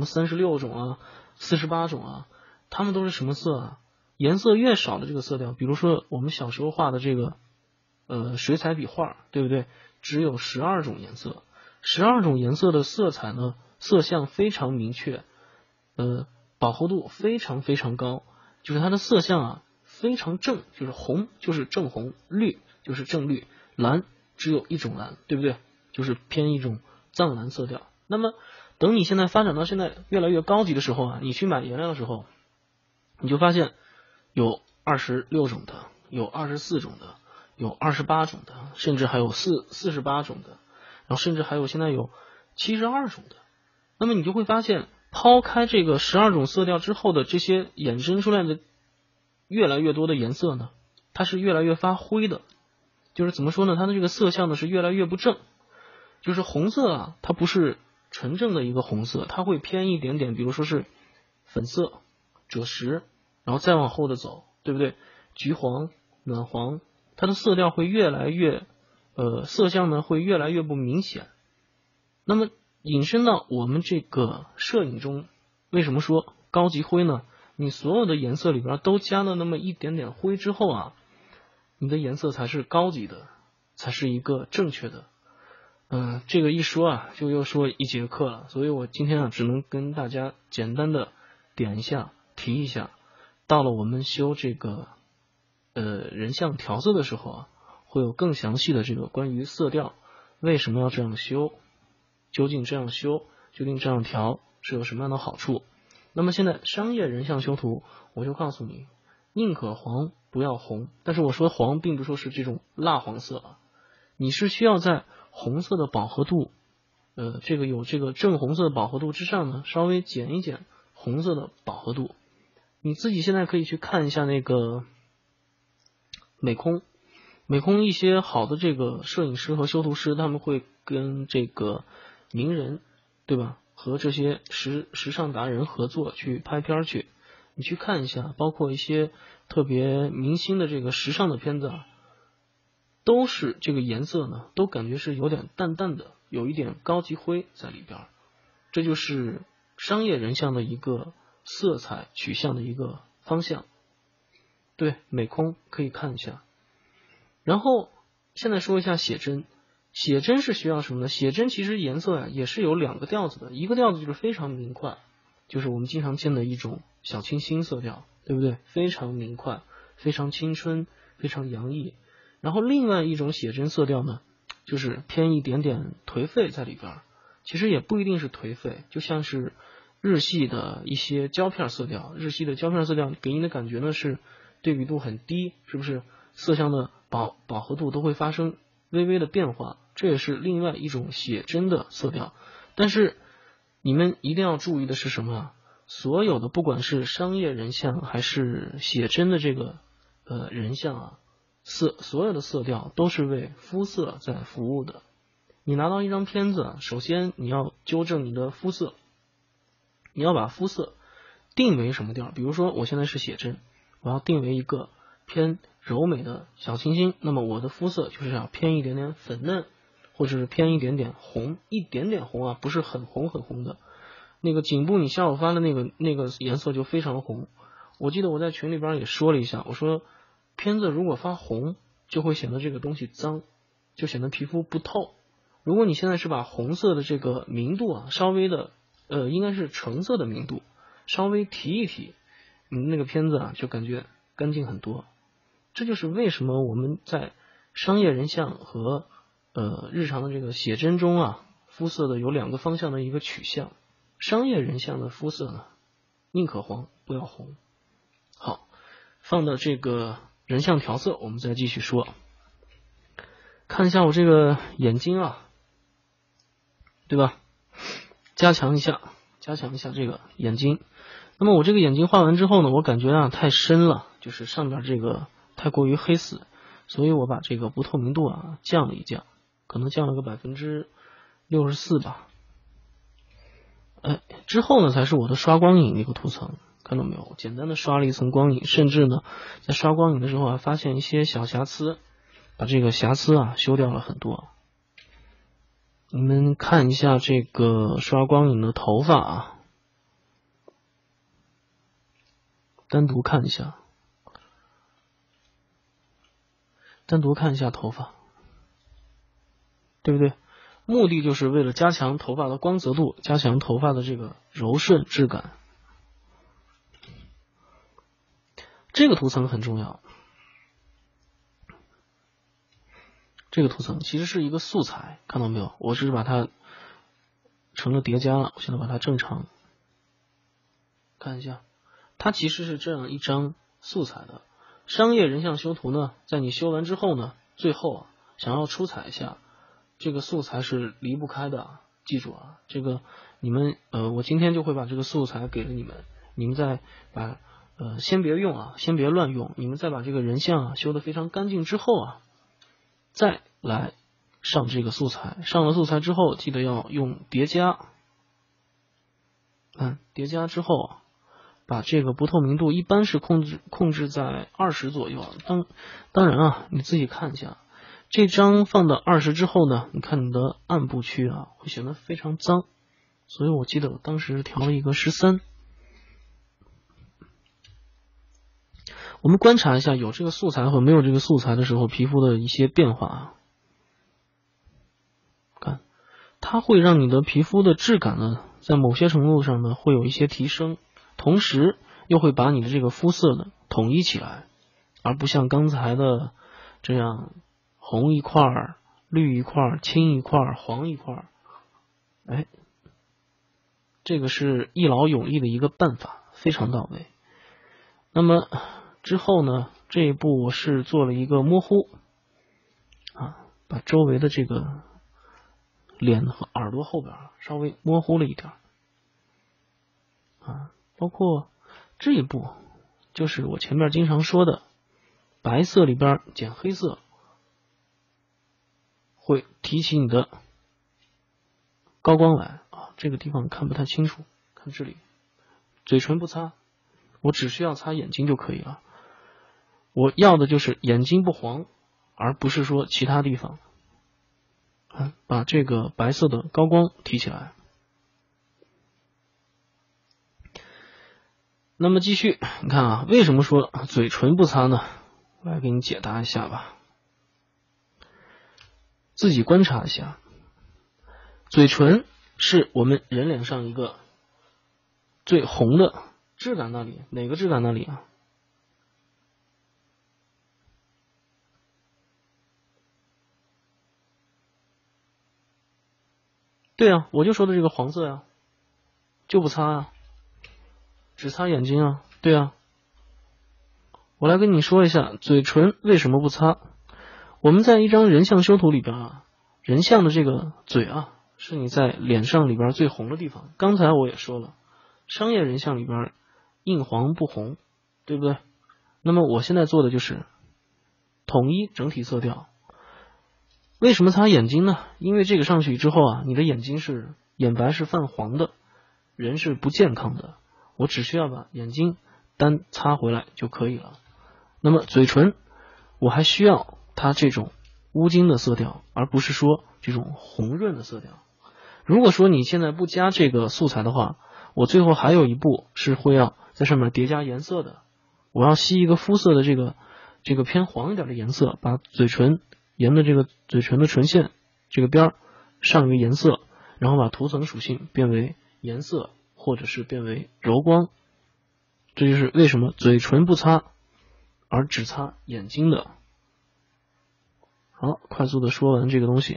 36种啊，48种啊，它们都是什么色啊？颜色越少的这个色调，比如说我们小时候画的这个水彩笔画，对不对？只有12种颜色，12种颜色的色彩呢，色相非常明确，饱和度非常非常高，就是它的色相啊非常正，就是红就是正红，绿就是正绿，蓝只有一种蓝，对不对？就是偏一种藏蓝色调。那么等你现在发展到现在越来越高级的时候啊，你去买颜料的时候，你就发现有26种的，有24种的，有28种的，甚至还有48种的，然后甚至还有现在有72种的。那么你就会发现，抛开这个12种色调之后的这些衍生出来的越来越多的颜色呢，它是越来越发灰的。就是怎么说呢？它的这个色相呢是越来越不正。就是红色啊，它不是纯正的一个红色，它会偏一点点，比如说是粉色、赭石，然后再往后的走，对不对？橘黄、暖黄，它的色调会越来越色相呢会越来越不明显。那么引申到我们这个摄影中，为什么说高级灰呢？你所有的颜色里边都加了那么一点点灰之后啊， 你的颜色才是高级的，才是一个正确的。这个一说啊，就又说一节课了，所以我今天啊，只能跟大家简单的点一下，提一下。到了我们修这个人像调色的时候啊，会有更详细的这个关于色调，为什么要这样修，究竟这样修，究竟这样调是有什么样的好处。那么现在商业人像修图，我就告诉你，宁可黄不要红。但是我说黄并不说是这种蜡黄色啊，你是需要在红色的饱和度这个有这个正红色的饱和度之上呢，稍微减一减红色的饱和度。你自己现在可以去看一下那个美空一些好的这个摄影师和修图师，他们会跟这个名人，对吧，和这些时尚达人合作去拍片去。你去看一下，包括一些特别明星的这个时尚的片子啊，都是这个颜色呢，都感觉是有点淡淡的，有一点高级灰在里边。这就是商业人像的一个色彩取向的一个方向。对，美空可以看一下。然后现在说一下写真。写真是需要什么呢？写真其实颜色啊也是有2个调子的，一个调子就是非常明快，就是我们经常见的一种小清新色调，对不对？非常明快，非常青春，非常洋溢。然后另外一种写真色调呢，就是偏一点点颓废在里边。其实也不一定是颓废，就像是日系的一些胶片色调，日系的胶片色调给你的感觉呢是对比度很低，是不是？色相的饱和度都会发生微微的变化，这也是另外一种写真的色调。但是你们一定要注意的是什么？所有的不管是商业人像还是写真的这个人像啊，所有的色调都是为肤色在服务的。你拿到一张片子，首先你要纠正你的肤色，你要把肤色定为什么调？比如说我现在是写真，我要定为一个偏柔美的小清新，那么我的肤色就是要偏一点点粉嫩，或者是偏一点点红，一点点红啊，不是很红很红的。那个颈部你下午发的那个颜色就非常红。我记得我在群里边也说了一下，我说片子如果发红，就会显得这个东西脏，就显得皮肤不透。如果你现在是把红色的这个明度啊，稍微的应该是橙色的明度，稍微提一提，你那个片子啊就感觉干净很多。这就是为什么我们在商业人像和日常的这个写真中啊，肤色的有2个方向的一个取向。商业人像的肤色呢，宁可黄不要红。好，放到这个人像调色，我们再继续说。看一下我这个眼睛啊，对吧？加强一下这个眼睛。那么我这个眼睛画完之后呢，我感觉啊太深了，就是上边这个太过于黑死，所以我把这个不透明度啊降了一降，可能降了个64%吧。之后呢才是我的刷光影那个图层，看到没有？简单的刷了一层光影，甚至呢在刷光影的时候啊发现一些小瑕疵，把这个瑕疵啊修掉了很多。你们看一下这个刷光影的头发啊，单独看一下头发，对不对？目的就是为了加强头发的光泽度，加强头发的这个柔顺质感。这个图层很重要，这个图层其实是一个素材，看到没有？我只是把它成了叠加了，我现在把它正常看一下，它其实是这样一张素材的。商业人像修图呢，在你修完之后呢，最后啊想要出彩一下，这个素材是离不开的，记住啊，这个你们我今天就会把这个素材给了你们，你们再把先别用啊，先别乱用，你们再把这个人像啊修得非常干净之后啊，再来上这个素材。上了素材之后，记得要用叠加，叠加之后啊，把这个不透明度一般是控制在20左右。当然啊，你自己看一下。这张放到20之后呢，你看你的暗部区啊会显得非常脏，所以我记得我当时调了一个13。 我们观察一下有这个素材和没有这个素材的时候皮肤的一些变化啊。看，它会让你的皮肤的质感呢，在某些程度上呢会有一些提升，同时又会把你的这个肤色呢统一起来，而不像刚才的这样红一块、绿一块、青一块、黄一块。哎，这个是一劳永逸的一个办法，非常到位。那么之后呢，这一步我是做了一个模糊啊，把周围的这个脸和耳朵后边稍微模糊了一点啊，包括这一步就是我前面经常说的白色里边减黑色，会提起你的高光来啊。这个地方看不太清楚，看这里，嘴唇不擦，我只需要擦眼睛就可以了。我要的就是眼睛不黄，而不是说其他地方。把这个白色的高光提起来。那么继续，你看啊，为什么说嘴唇不擦呢？我来给你解答一下吧。自己观察一下，嘴唇是我们人脸上一个最红的质感那里，哪个质感那里啊？对啊，我就说的这个黄色呀，就不擦啊，只擦眼睛啊。对啊，我来跟你说一下嘴唇为什么不擦。我们在一张人像修图里边啊，人像的这个嘴啊，是你在脸上里边最红的地方。刚才我也说了，商业人像里边硬黄不红，对不对？那么我现在做的就是统一整体色调。为什么擦眼睛呢？因为这个上去之后啊，你的眼睛是眼白是泛黄的，人是不健康的。我只需要把眼睛单擦回来就可以了。那么嘴唇，我还需要它这种乌金的色调，而不是说这种红润的色调。如果说你现在不加这个素材的话，我最后还有一步是会要在上面叠加颜色的。我要吸一个肤色的这个偏黄一点的颜色，把嘴唇沿着这个嘴唇的唇线这个边上一个颜色，然后把涂层属性变为颜色，或者是变为柔光。这就是为什么嘴唇不擦而只擦眼睛的。好，快速的说完这个东西。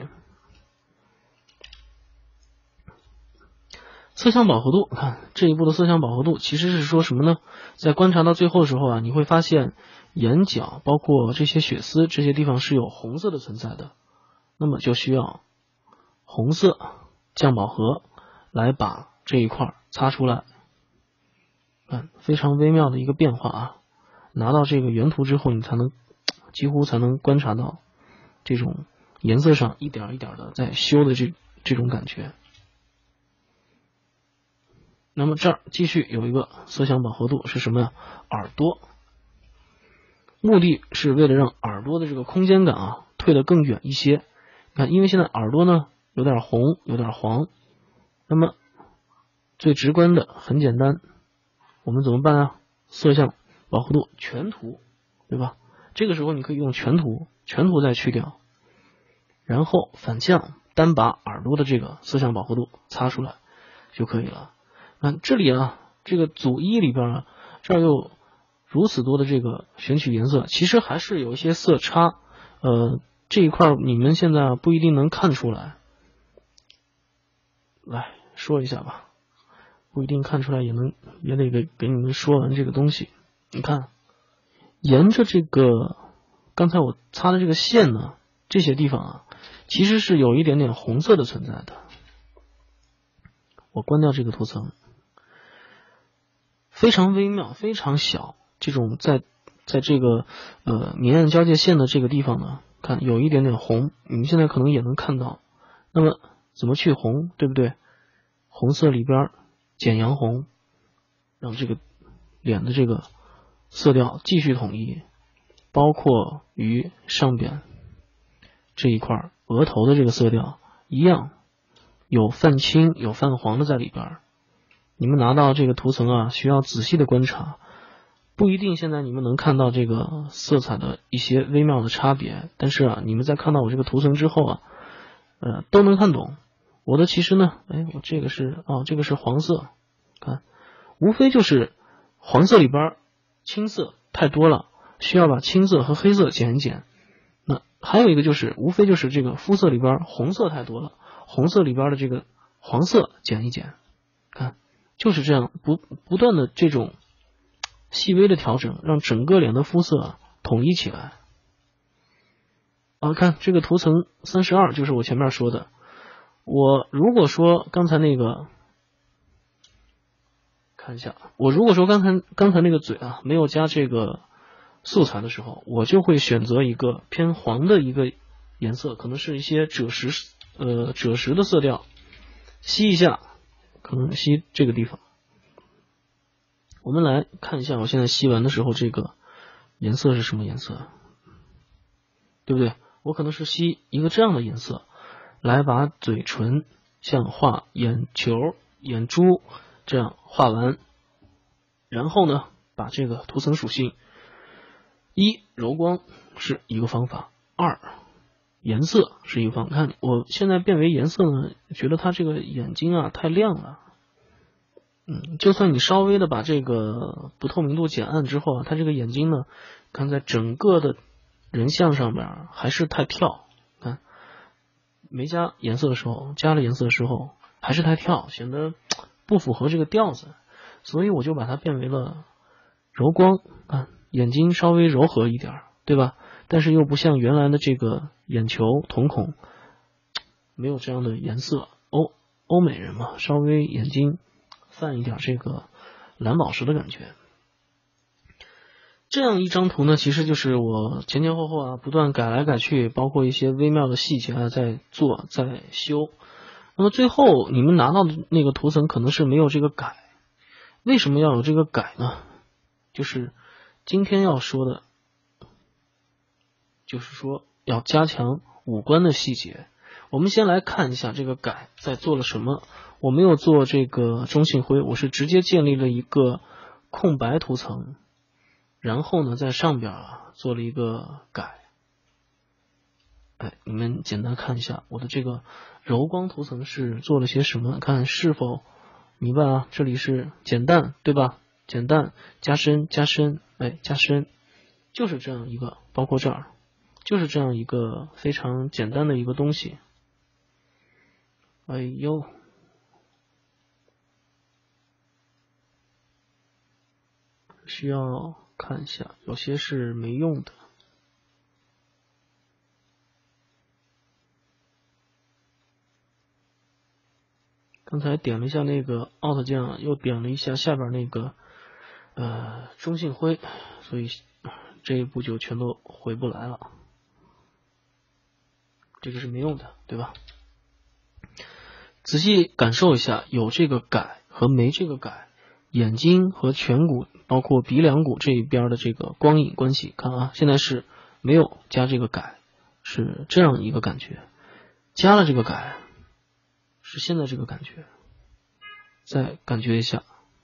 色相饱和度，看这一步的色相饱和度其实是说什么呢？在观察到最后的时候啊，你会发现眼角包括这些血丝这些地方是有红色的存在的，那么就需要红色降饱和来把这一块擦出来。非常微妙的一个变化啊！拿到这个原图之后，你几乎才能观察到这种颜色上一点一点的在修的这种感觉。那么这儿继续有一个色相饱和度是什么呀？耳朵，目的是为了让耳朵的这个空间感啊退得更远一些。看，因为现在耳朵呢有点红，有点黄，那么最直观的很简单，我们怎么办啊？色相饱和度全涂，对吧？这个时候你可以用全涂再去掉，然后反向单把耳朵的这个色相饱和度擦出来就可以了。这里啊，这个组一里边啊，这儿有如此多的这个选取颜色，其实还是有一些色差，这一块你们现在不一定能看出来。来说一下吧，不一定看出来，也得给你们说完这个东西。你看，沿着这个刚才我擦的这个线呢，这些地方啊，其实是有一点点红色的存在的。我关掉这个图层。非常微妙，非常小，这种在这个明暗交界线的这个地方呢，看有一点点红，你们现在可能也能看到。那么怎么去红，对不对？红色里边减阳红，让这个脸的这个色调继续统一，包括于上边这一块额头的这个色调一样，有泛青有泛黄的在里边。你们拿到这个图层啊，需要仔细的观察， 不一定现在你们能看到这个色彩的一些微妙的差别，但是啊，你们在看到我这个图层之后啊，都能看懂。我的其实呢，我这个是这个是黄色，看，无非就是黄色里边青色太多了，需要把青色和黑色减一减。那还有一个就是，无非就是这个肤色里边红色太多了，红色里边的这个黄色减一减。看，就是这样不断的这种细微的调整，让整个脸的肤色统一起来。看这个图层32，就是我前面说的。我如果说刚才那个，看一下，我如果说刚才那个嘴啊没有加这个素材的时候，我就会选择一个偏黄的一个颜色，可能是一些赭石的色调，吸一下，可能吸这个地方。我们来看一下我现在吸完的时候这个颜色是什么颜色，对不对？我可能是吸一个这样的颜色，来把嘴唇像画眼球、眼珠这样画完，然后呢，把这个图层属性一柔光是一个方法，二颜色是一个方法。看我现在变为颜色呢，觉得它这个眼睛啊太亮了。就算你稍微的把这个不透明度减暗之后啊，它这个眼睛呢，看在整个的人像上面还是太跳。看没加颜色的时候，加了颜色的时候还是太跳，显得不符合这个调子，所以我就把它变为了柔光。看眼睛稍微柔和一点，对吧？但是又不像原来的这个眼球、瞳孔没有这样的颜色。欧美人嘛，稍微眼睛泛一点这个蓝宝石的感觉。这样一张图呢，其实就是我前前后后啊不断改来改去，包括一些微妙的细节啊在做在修。那么最后你们拿到的那个图层可能是没有这个改。为什么要有这个改呢？就是今天要说的，就是说要加强五官的细节。我们先来看一下这个改在做了什么。我没有做这个中性灰，我是直接建立了一个空白图层，然后呢在上边做了一个改。你们简单看一下我的这个柔光图层是做了些什么，看是否明白啊？这里是减淡，对吧？减淡加深加深，加深，就是这样一个，包括这儿就是这样一个非常简单的一个东西。需要看一下，有些是没用的。刚才点了一下那个 Alt 键，又点了一下下边那个中性灰，所以这一步就全都回不来了。这个是没用的，对吧？仔细感受一下，有这个改和没这个改，眼睛和颧骨包括鼻梁骨这一边的这个光影关系。看啊，现在是没有加这个改，是这样一个感觉，加了这个改是现在这个感觉，再感觉一下，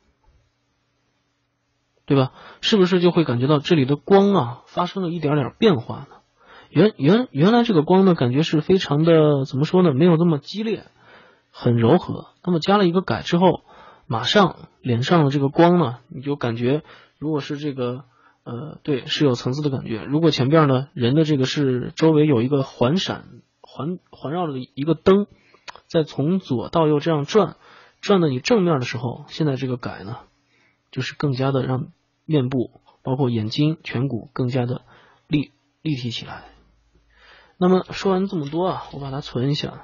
对吧？是不是就会感觉到这里的光啊发生了一点点变化呢？原来这个光呢感觉是非常的，怎么说呢，没有那么激烈，很柔和。那么加了一个改之后，马上脸上的这个光呢，你就感觉如果是这个对，是有层次的感觉。如果前边呢人的这个是周围有一个环绕的一个灯，再从左到右这样转到你正面的时候，现在这个改呢就是更加的让面部包括眼睛颧骨更加的立体起来。那么说完这么多啊，我把它存一下。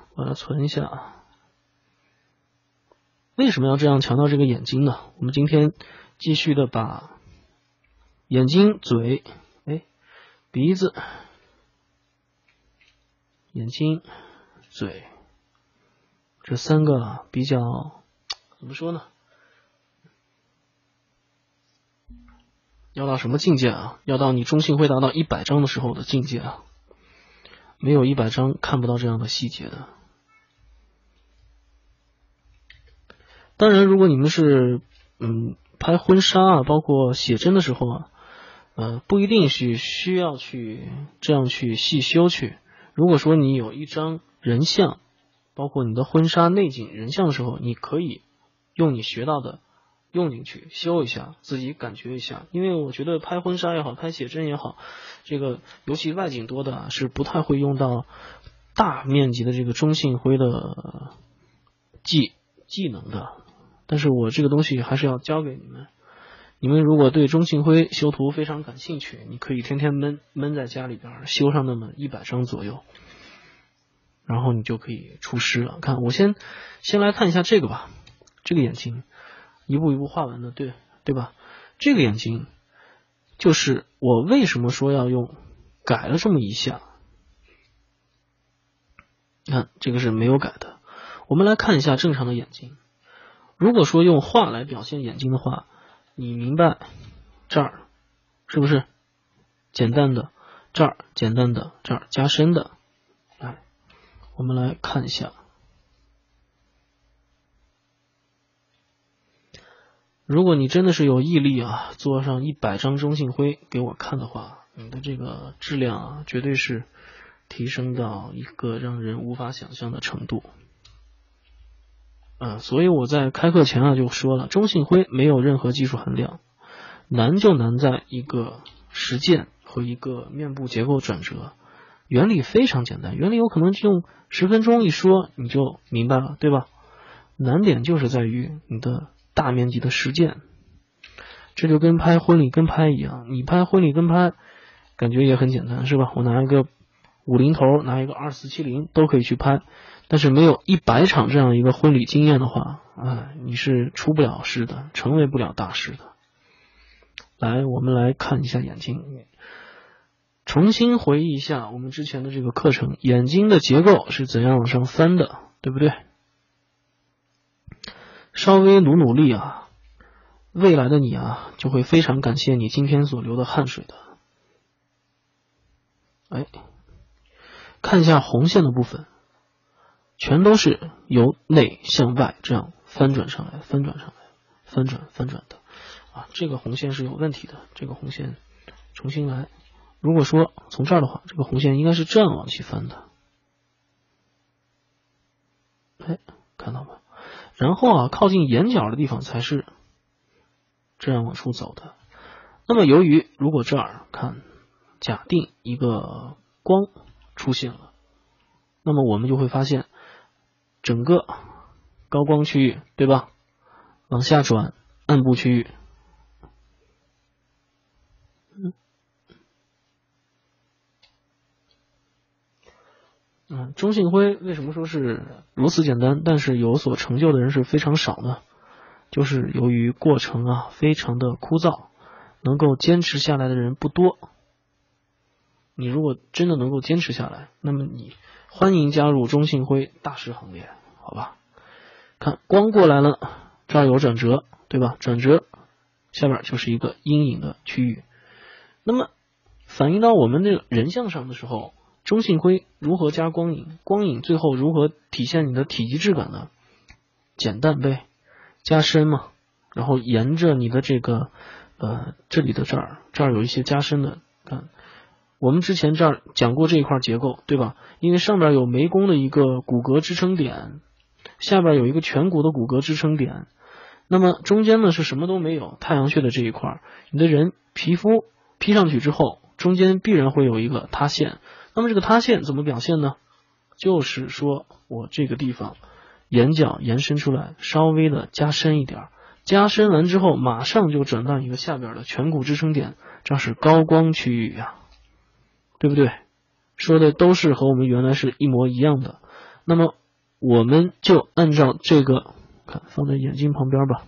为什么要这样强调这个眼睛呢？我们今天继续的把眼睛、嘴、鼻子、眼睛、嘴这三个比较怎么说呢？要到什么境界啊？要到你中性会达到100张的时候的境界啊！没有100张看不到这样的细节的。当然，如果你们是拍婚纱啊，包括写真的时候啊，不一定是需要去这样去细修去。如果说你有一张人像，包括你的婚纱内景人像的时候，你可以用你学到的用进去修一下，自己感觉一下。因为我觉得拍婚纱也好，拍写真也好，这个尤其外景多的是不太会用到大面积的这个中性灰的技能的。但是我这个东西还是要教给你们。你们如果对中性灰修图非常感兴趣，你可以天天闷在家里边修上那么100张左右，然后你就可以出师了。看，我先来看一下这个吧，这个眼睛一步一步画完的，对吧？这个眼睛就是我为什么说要用改了这么一下，看这个是没有改的。我们来看一下正常的眼睛，如果说用画来表现眼睛的话，你明白这儿是不是简单的，这儿简单的，这儿加深的。来，我们来看一下，如果你真的是有毅力啊，做上100张中性灰给我看的话，你的这个质量啊，绝对是提升到一个让人无法想象的程度。所以我在开课前啊就说了，中性灰没有任何技术含量，难就难在一个实践和一个面部结构转折，原理非常简单，原理有可能用10分钟一说你就明白了，对吧？难点就是在于你的大面积的实践，这就跟拍婚礼跟拍一样，你拍婚礼跟拍感觉也很简单，是吧？我拿一个50头，拿一个2470都可以去拍，但是没有100场这样一个婚礼经验的话，你是出不了师的，成为不了大师的。来，我们来看一下眼睛，重新回忆一下我们之前的这个课程，眼睛的结构是怎样往上翻的，对不对？稍微努力啊，未来的你啊就会非常感谢你今天所流的汗水的。看一下红线的部分，全都是由内向外这样翻转上来，翻转的这个红线是有问题的，这个红线重新来。如果说从这儿的话，这个红线应该是这样往起翻的，看到吗？然后靠近眼角的地方才是这样往出走的。那么由于如果这儿看，假定一个光出现了，那么我们就会发现整个高光区域，对吧？往下转，暗部区域，中性灰为什么说是如此简单，但是有所成就的人是非常少呢？就是由于过程非常的枯燥，能够坚持下来的人不多。你如果真的能够坚持下来，那么你欢迎加入中性灰大师行列，好吧？看光过来了，这儿有转折，对吧？转折下边就是一个阴影的区域。那么反映到我们这个人像上的时候，中性灰如何加光影？光影最后如何体现你的体积质感呢？减淡呗，加深嘛，然后沿着你的这个这里的这儿有一些加深的，看我们之前这儿讲过这一块结构，对吧？因为上边有眉弓的一个骨骼支撑点，下边有一个颧骨的骨骼支撑点，那么中间呢是什么都没有，太阳穴的这一块，你的人皮肤披上去之后，中间必然会有一个塌陷。那么这个塌陷怎么表现呢？就是说我这个地方眼角延伸出来，稍微的加深一点，加深完之后马上就转到一个下边的颧骨支撑点，这是高光区域呀，对不对？说的都是和我们原来是一模一样的。那么我们就按照这个，看放在眼睛旁边吧，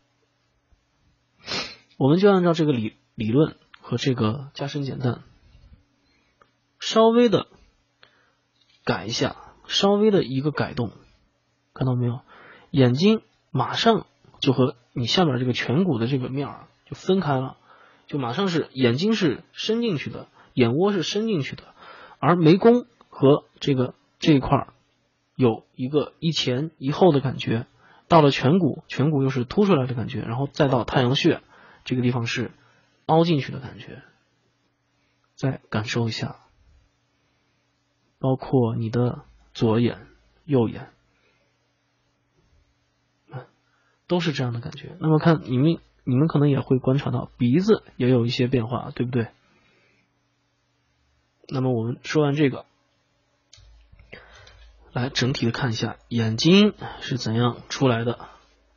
我们就按照这个理论和这个加深减淡稍微的改一下，稍微的一个改动，看到没有？眼睛马上就和你下边这个颧骨的这个面就分开了，就马上是眼睛是伸进去的，眼窝是伸进去的，而眉弓和这一块有一个一前一后的感觉， 到了颧骨，颧骨又是凸出来的感觉，然后再到太阳穴这个地方是凹进去的感觉，再感受一下，包括你的左眼、右眼，都是这样的感觉。那么看你们可能也会观察到鼻子也有一些变化，对不对？那么我们说完这个，来整体的看一下眼睛是怎样出来的，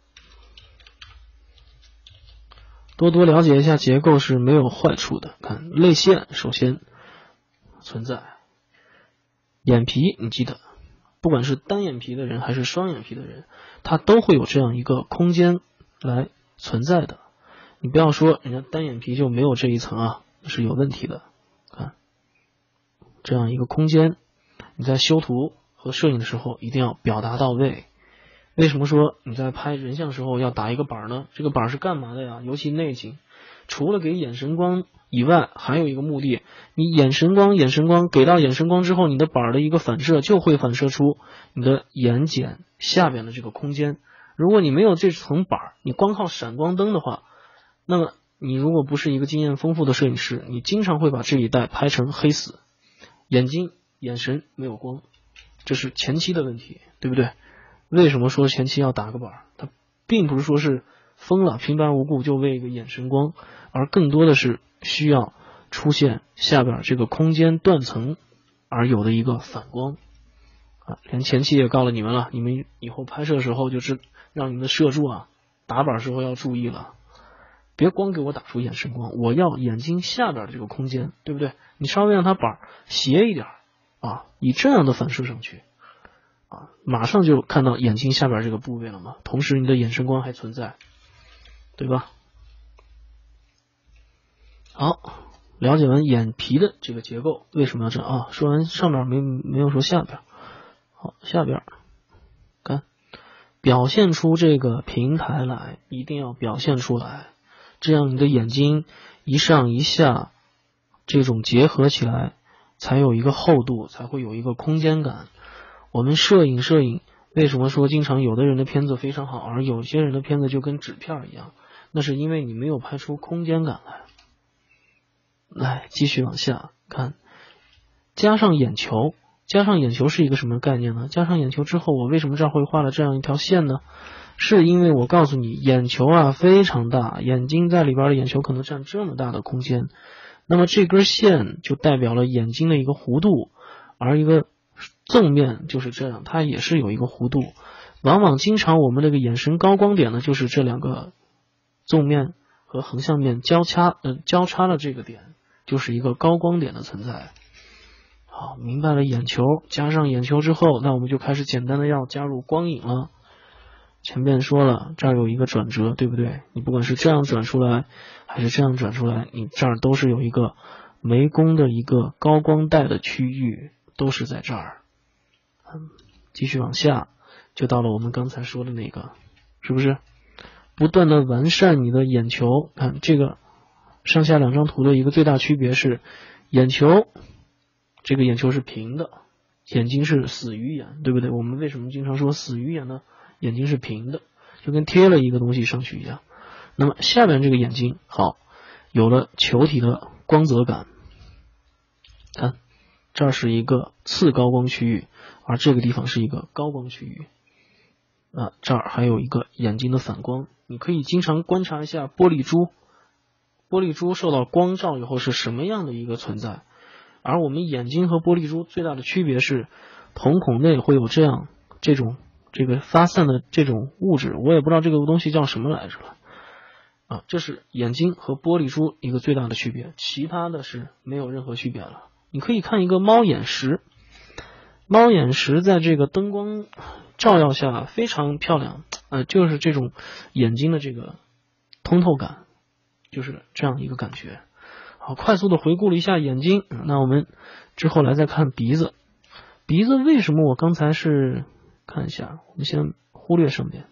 多多了解一下结构是没有坏处的。看泪腺首先存在，眼皮你记得，不管是单眼皮的人还是双眼皮的人，他都会有这样一个空间来存在的。你不要说人家单眼皮就没有这一层啊，是有问题的。看这样一个空间，你在修图和摄影的时候一定要表达到位。为什么说你在拍人像时候要打一个板呢？这个板是干嘛的呀？尤其内景，除了给眼神光以外，还有一个目的，你眼神光给到眼神光之后，你的板的一个反射就会反射出你的眼睑下边的这个空间。如果你没有这层板，你光靠闪光灯的话，那么你如果不是一个经验丰富的摄影师，你经常会把这一带拍成黑死，眼睛眼神没有光，这是前期的问题，对不对？为什么说前期要打个板？它并不是说是疯了平白无故就为一个眼神光，而更多的是需要出现下边这个空间断层而有的一个反光啊。连前期也告了你们了，你们以后拍摄的时候就是让你们的摄助啊打板时候要注意了，别光给我打出眼神光，我要眼睛下边的这个空间，对不对？你稍微让它板斜一点啊，以这样的反射上去啊，马上就看到眼睛下边这个部位了嘛，同时你的眼神光还存在，对吧？好，了解完眼皮的这个结构，为什么要这样啊？说完上边没有说下边。好，下边看表现出这个平台来，一定要表现出来，这样你的眼睛一上一下这种结合起来，才有一个厚度，才会有一个空间感。我们摄影为什么说经常有的人的片子非常好，而有些人的片子就跟纸片一样？那是因为你没有拍出空间感来。来，继续往下看，加上眼球是一个什么概念呢？加上眼球之后，我为什么这儿会画了这样一条线呢？是因为我告诉你，眼球啊非常大，眼睛在里边的眼球可能占这么大的空间，那么这根线就代表了眼睛的一个弧度，而一个纵面就是这样，它也是有一个弧度。往往经常我们这个眼神高光点呢，就是这两个纵面和横向面交叉的这个点，就是一个高光点的存在。好，明白了眼球，加上眼球之后，那我们就开始简单的要加入光影了。前面说了，这儿有一个转折，对不对？你不管是这样转出来，还是这样转出来，你这儿都是有一个眉弓的一个高光带的区域，都是在这儿。继续往下，就到了我们刚才说的那个，是不是？不断的完善你的眼球。看这个上下两张图的一个最大区别是，眼球这个眼球是平的，眼睛是死鱼眼，对不对？我们为什么经常说死鱼眼呢？眼睛是平的，就跟贴了一个东西上去一样。那么下面这个眼睛好，有了球体的光泽感。看，这儿是一个次高光区域，而这个地方是一个高光区域。这儿还有一个眼睛的反光，你可以经常观察一下玻璃珠。玻璃珠受到光照以后是什么样的一个存在？而我们眼睛和玻璃珠最大的区别是，瞳孔内会有这个发散的这种物质，我也不知道这个东西叫什么来着了。这是眼睛和玻璃珠一个最大的区别，其他的是没有任何区别了。你可以看一个猫眼石，猫眼石在这个灯光照耀下非常漂亮，就是这种眼睛的这个通透感，就是这样一个感觉。好，快速的回顾了一下眼睛，那我们之后来再看鼻子。鼻子为什么我刚才是看一下，我们先忽略上面。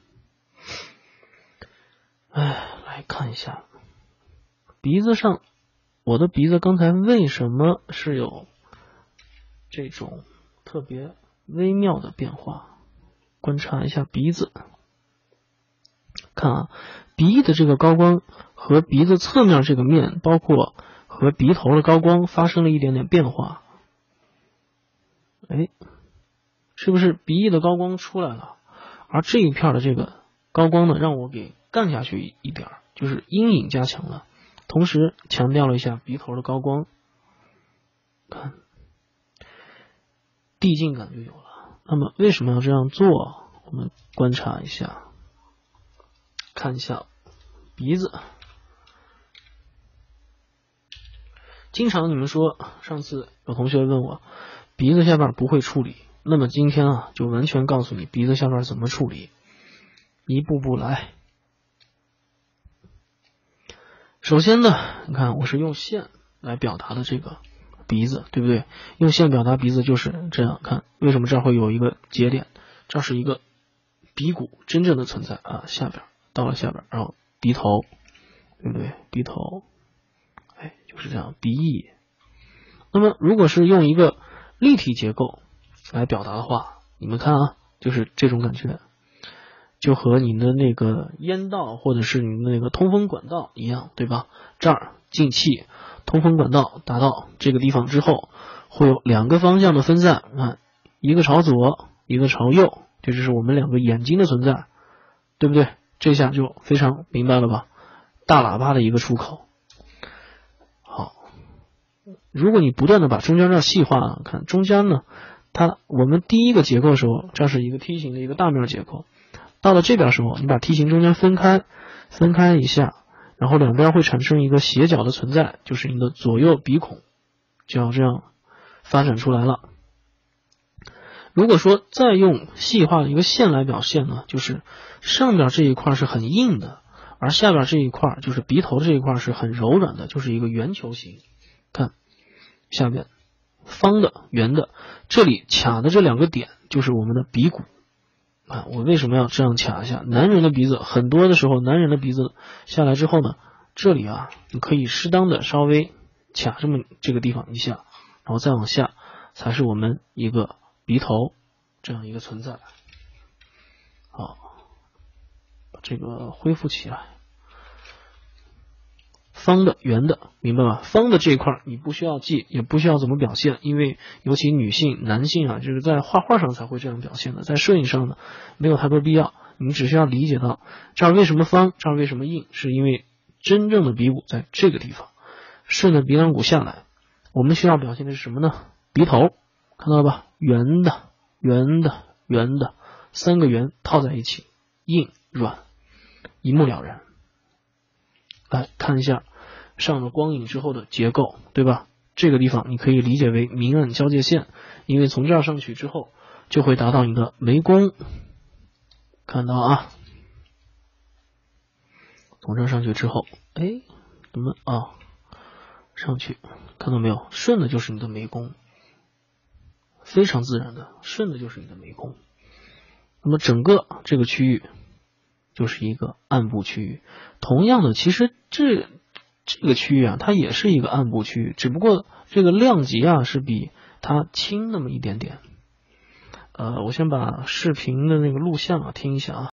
来看一下鼻子上，我的鼻子刚才为什么是有这种特别微妙的变化？观察一下鼻子， 看啊，鼻翼的这个高光和鼻子侧面这个面，包括和鼻头的高光发生了一点点变化。哎，是不是鼻翼的高光出来了？而这一片的这个高光呢，让我给干下去一点，就是阴影加强了，同时强调了一下鼻头的高光，看递进感就有了。那么为什么要这样做？我们观察一下，看一下鼻子。经常你们说，上次有同学问我鼻子下边不会处理，那么今天啊就完全告诉你鼻子下边怎么处理，一步步来。首先呢，你看我是用线来表达的这个鼻子，对不对？用线表达鼻子就是这样，看为什么这儿会有一个节点，这是一个鼻骨真正的存在啊，下边到了下边，然后鼻头，对不对？鼻头，哎，就是这样，鼻翼。那么如果是用一个立体结构来表达的话，你们看啊，就是这种感觉，就和你的那个咽道或者是你的那个通风管道一样，对吧？这儿进气，通风管道达到这个地方之后，会有两个方向的分散，看，一个朝左，一个朝右，这就是我们两个眼睛的存在，对不对？这下就非常明白了吧？大喇叭的一个出口。好，如果你不断的把中间这细化，看中间呢，我们第一个结构的时候，这是一个梯形的一个大面结构。到了这边的时候，你把梯形中间分开一下，然后两边会产生一个斜角的存在，就是你的左右鼻孔就要这样发展出来了。如果说再用细化的一个线来表现呢，就是上边这一块是很硬的，而下边这一块就是鼻头这一块是很柔软的，就是一个圆球形。看下边方的、圆的，这里卡的这两个点就是我们的鼻骨。啊，我为什么要这样卡一下？男人的鼻子很多的时候，男人的鼻子下来之后呢，这里啊，你可以适当的稍微卡这个地方一下，然后再往下，才是我们一个鼻头这样一个存在。好，把这个恢复起来。方的、圆的，明白吧？方的这一块你不需要记，也不需要怎么表现，因为尤其女性、男性啊，就是在画画上才会这样表现的，在摄影上呢没有太多必要。你只需要理解到这儿为什么方，这儿为什么硬，是因为真正的鼻骨在这个地方，顺着鼻梁骨下来。我们需要表现的是什么呢？鼻头，看到了吧？圆的、圆的、圆的，三个圆套在一起，硬软，一目了然。来看一下上了光影之后的结构，对吧？这个地方你可以理解为明暗交界线，因为从这儿上去之后就会达到你的眉弓。看到啊，从这儿上去之后，哎，怎么啊？上去看到没有？顺的就是你的眉弓，非常自然的，顺的就是你的眉弓。那么整个这个区域就是一个暗部区域。同样的，其实这个区域啊，它也是一个暗部区域，只不过这个量级啊是比它轻那么一点点。我先把视频的那个录像啊听一下啊。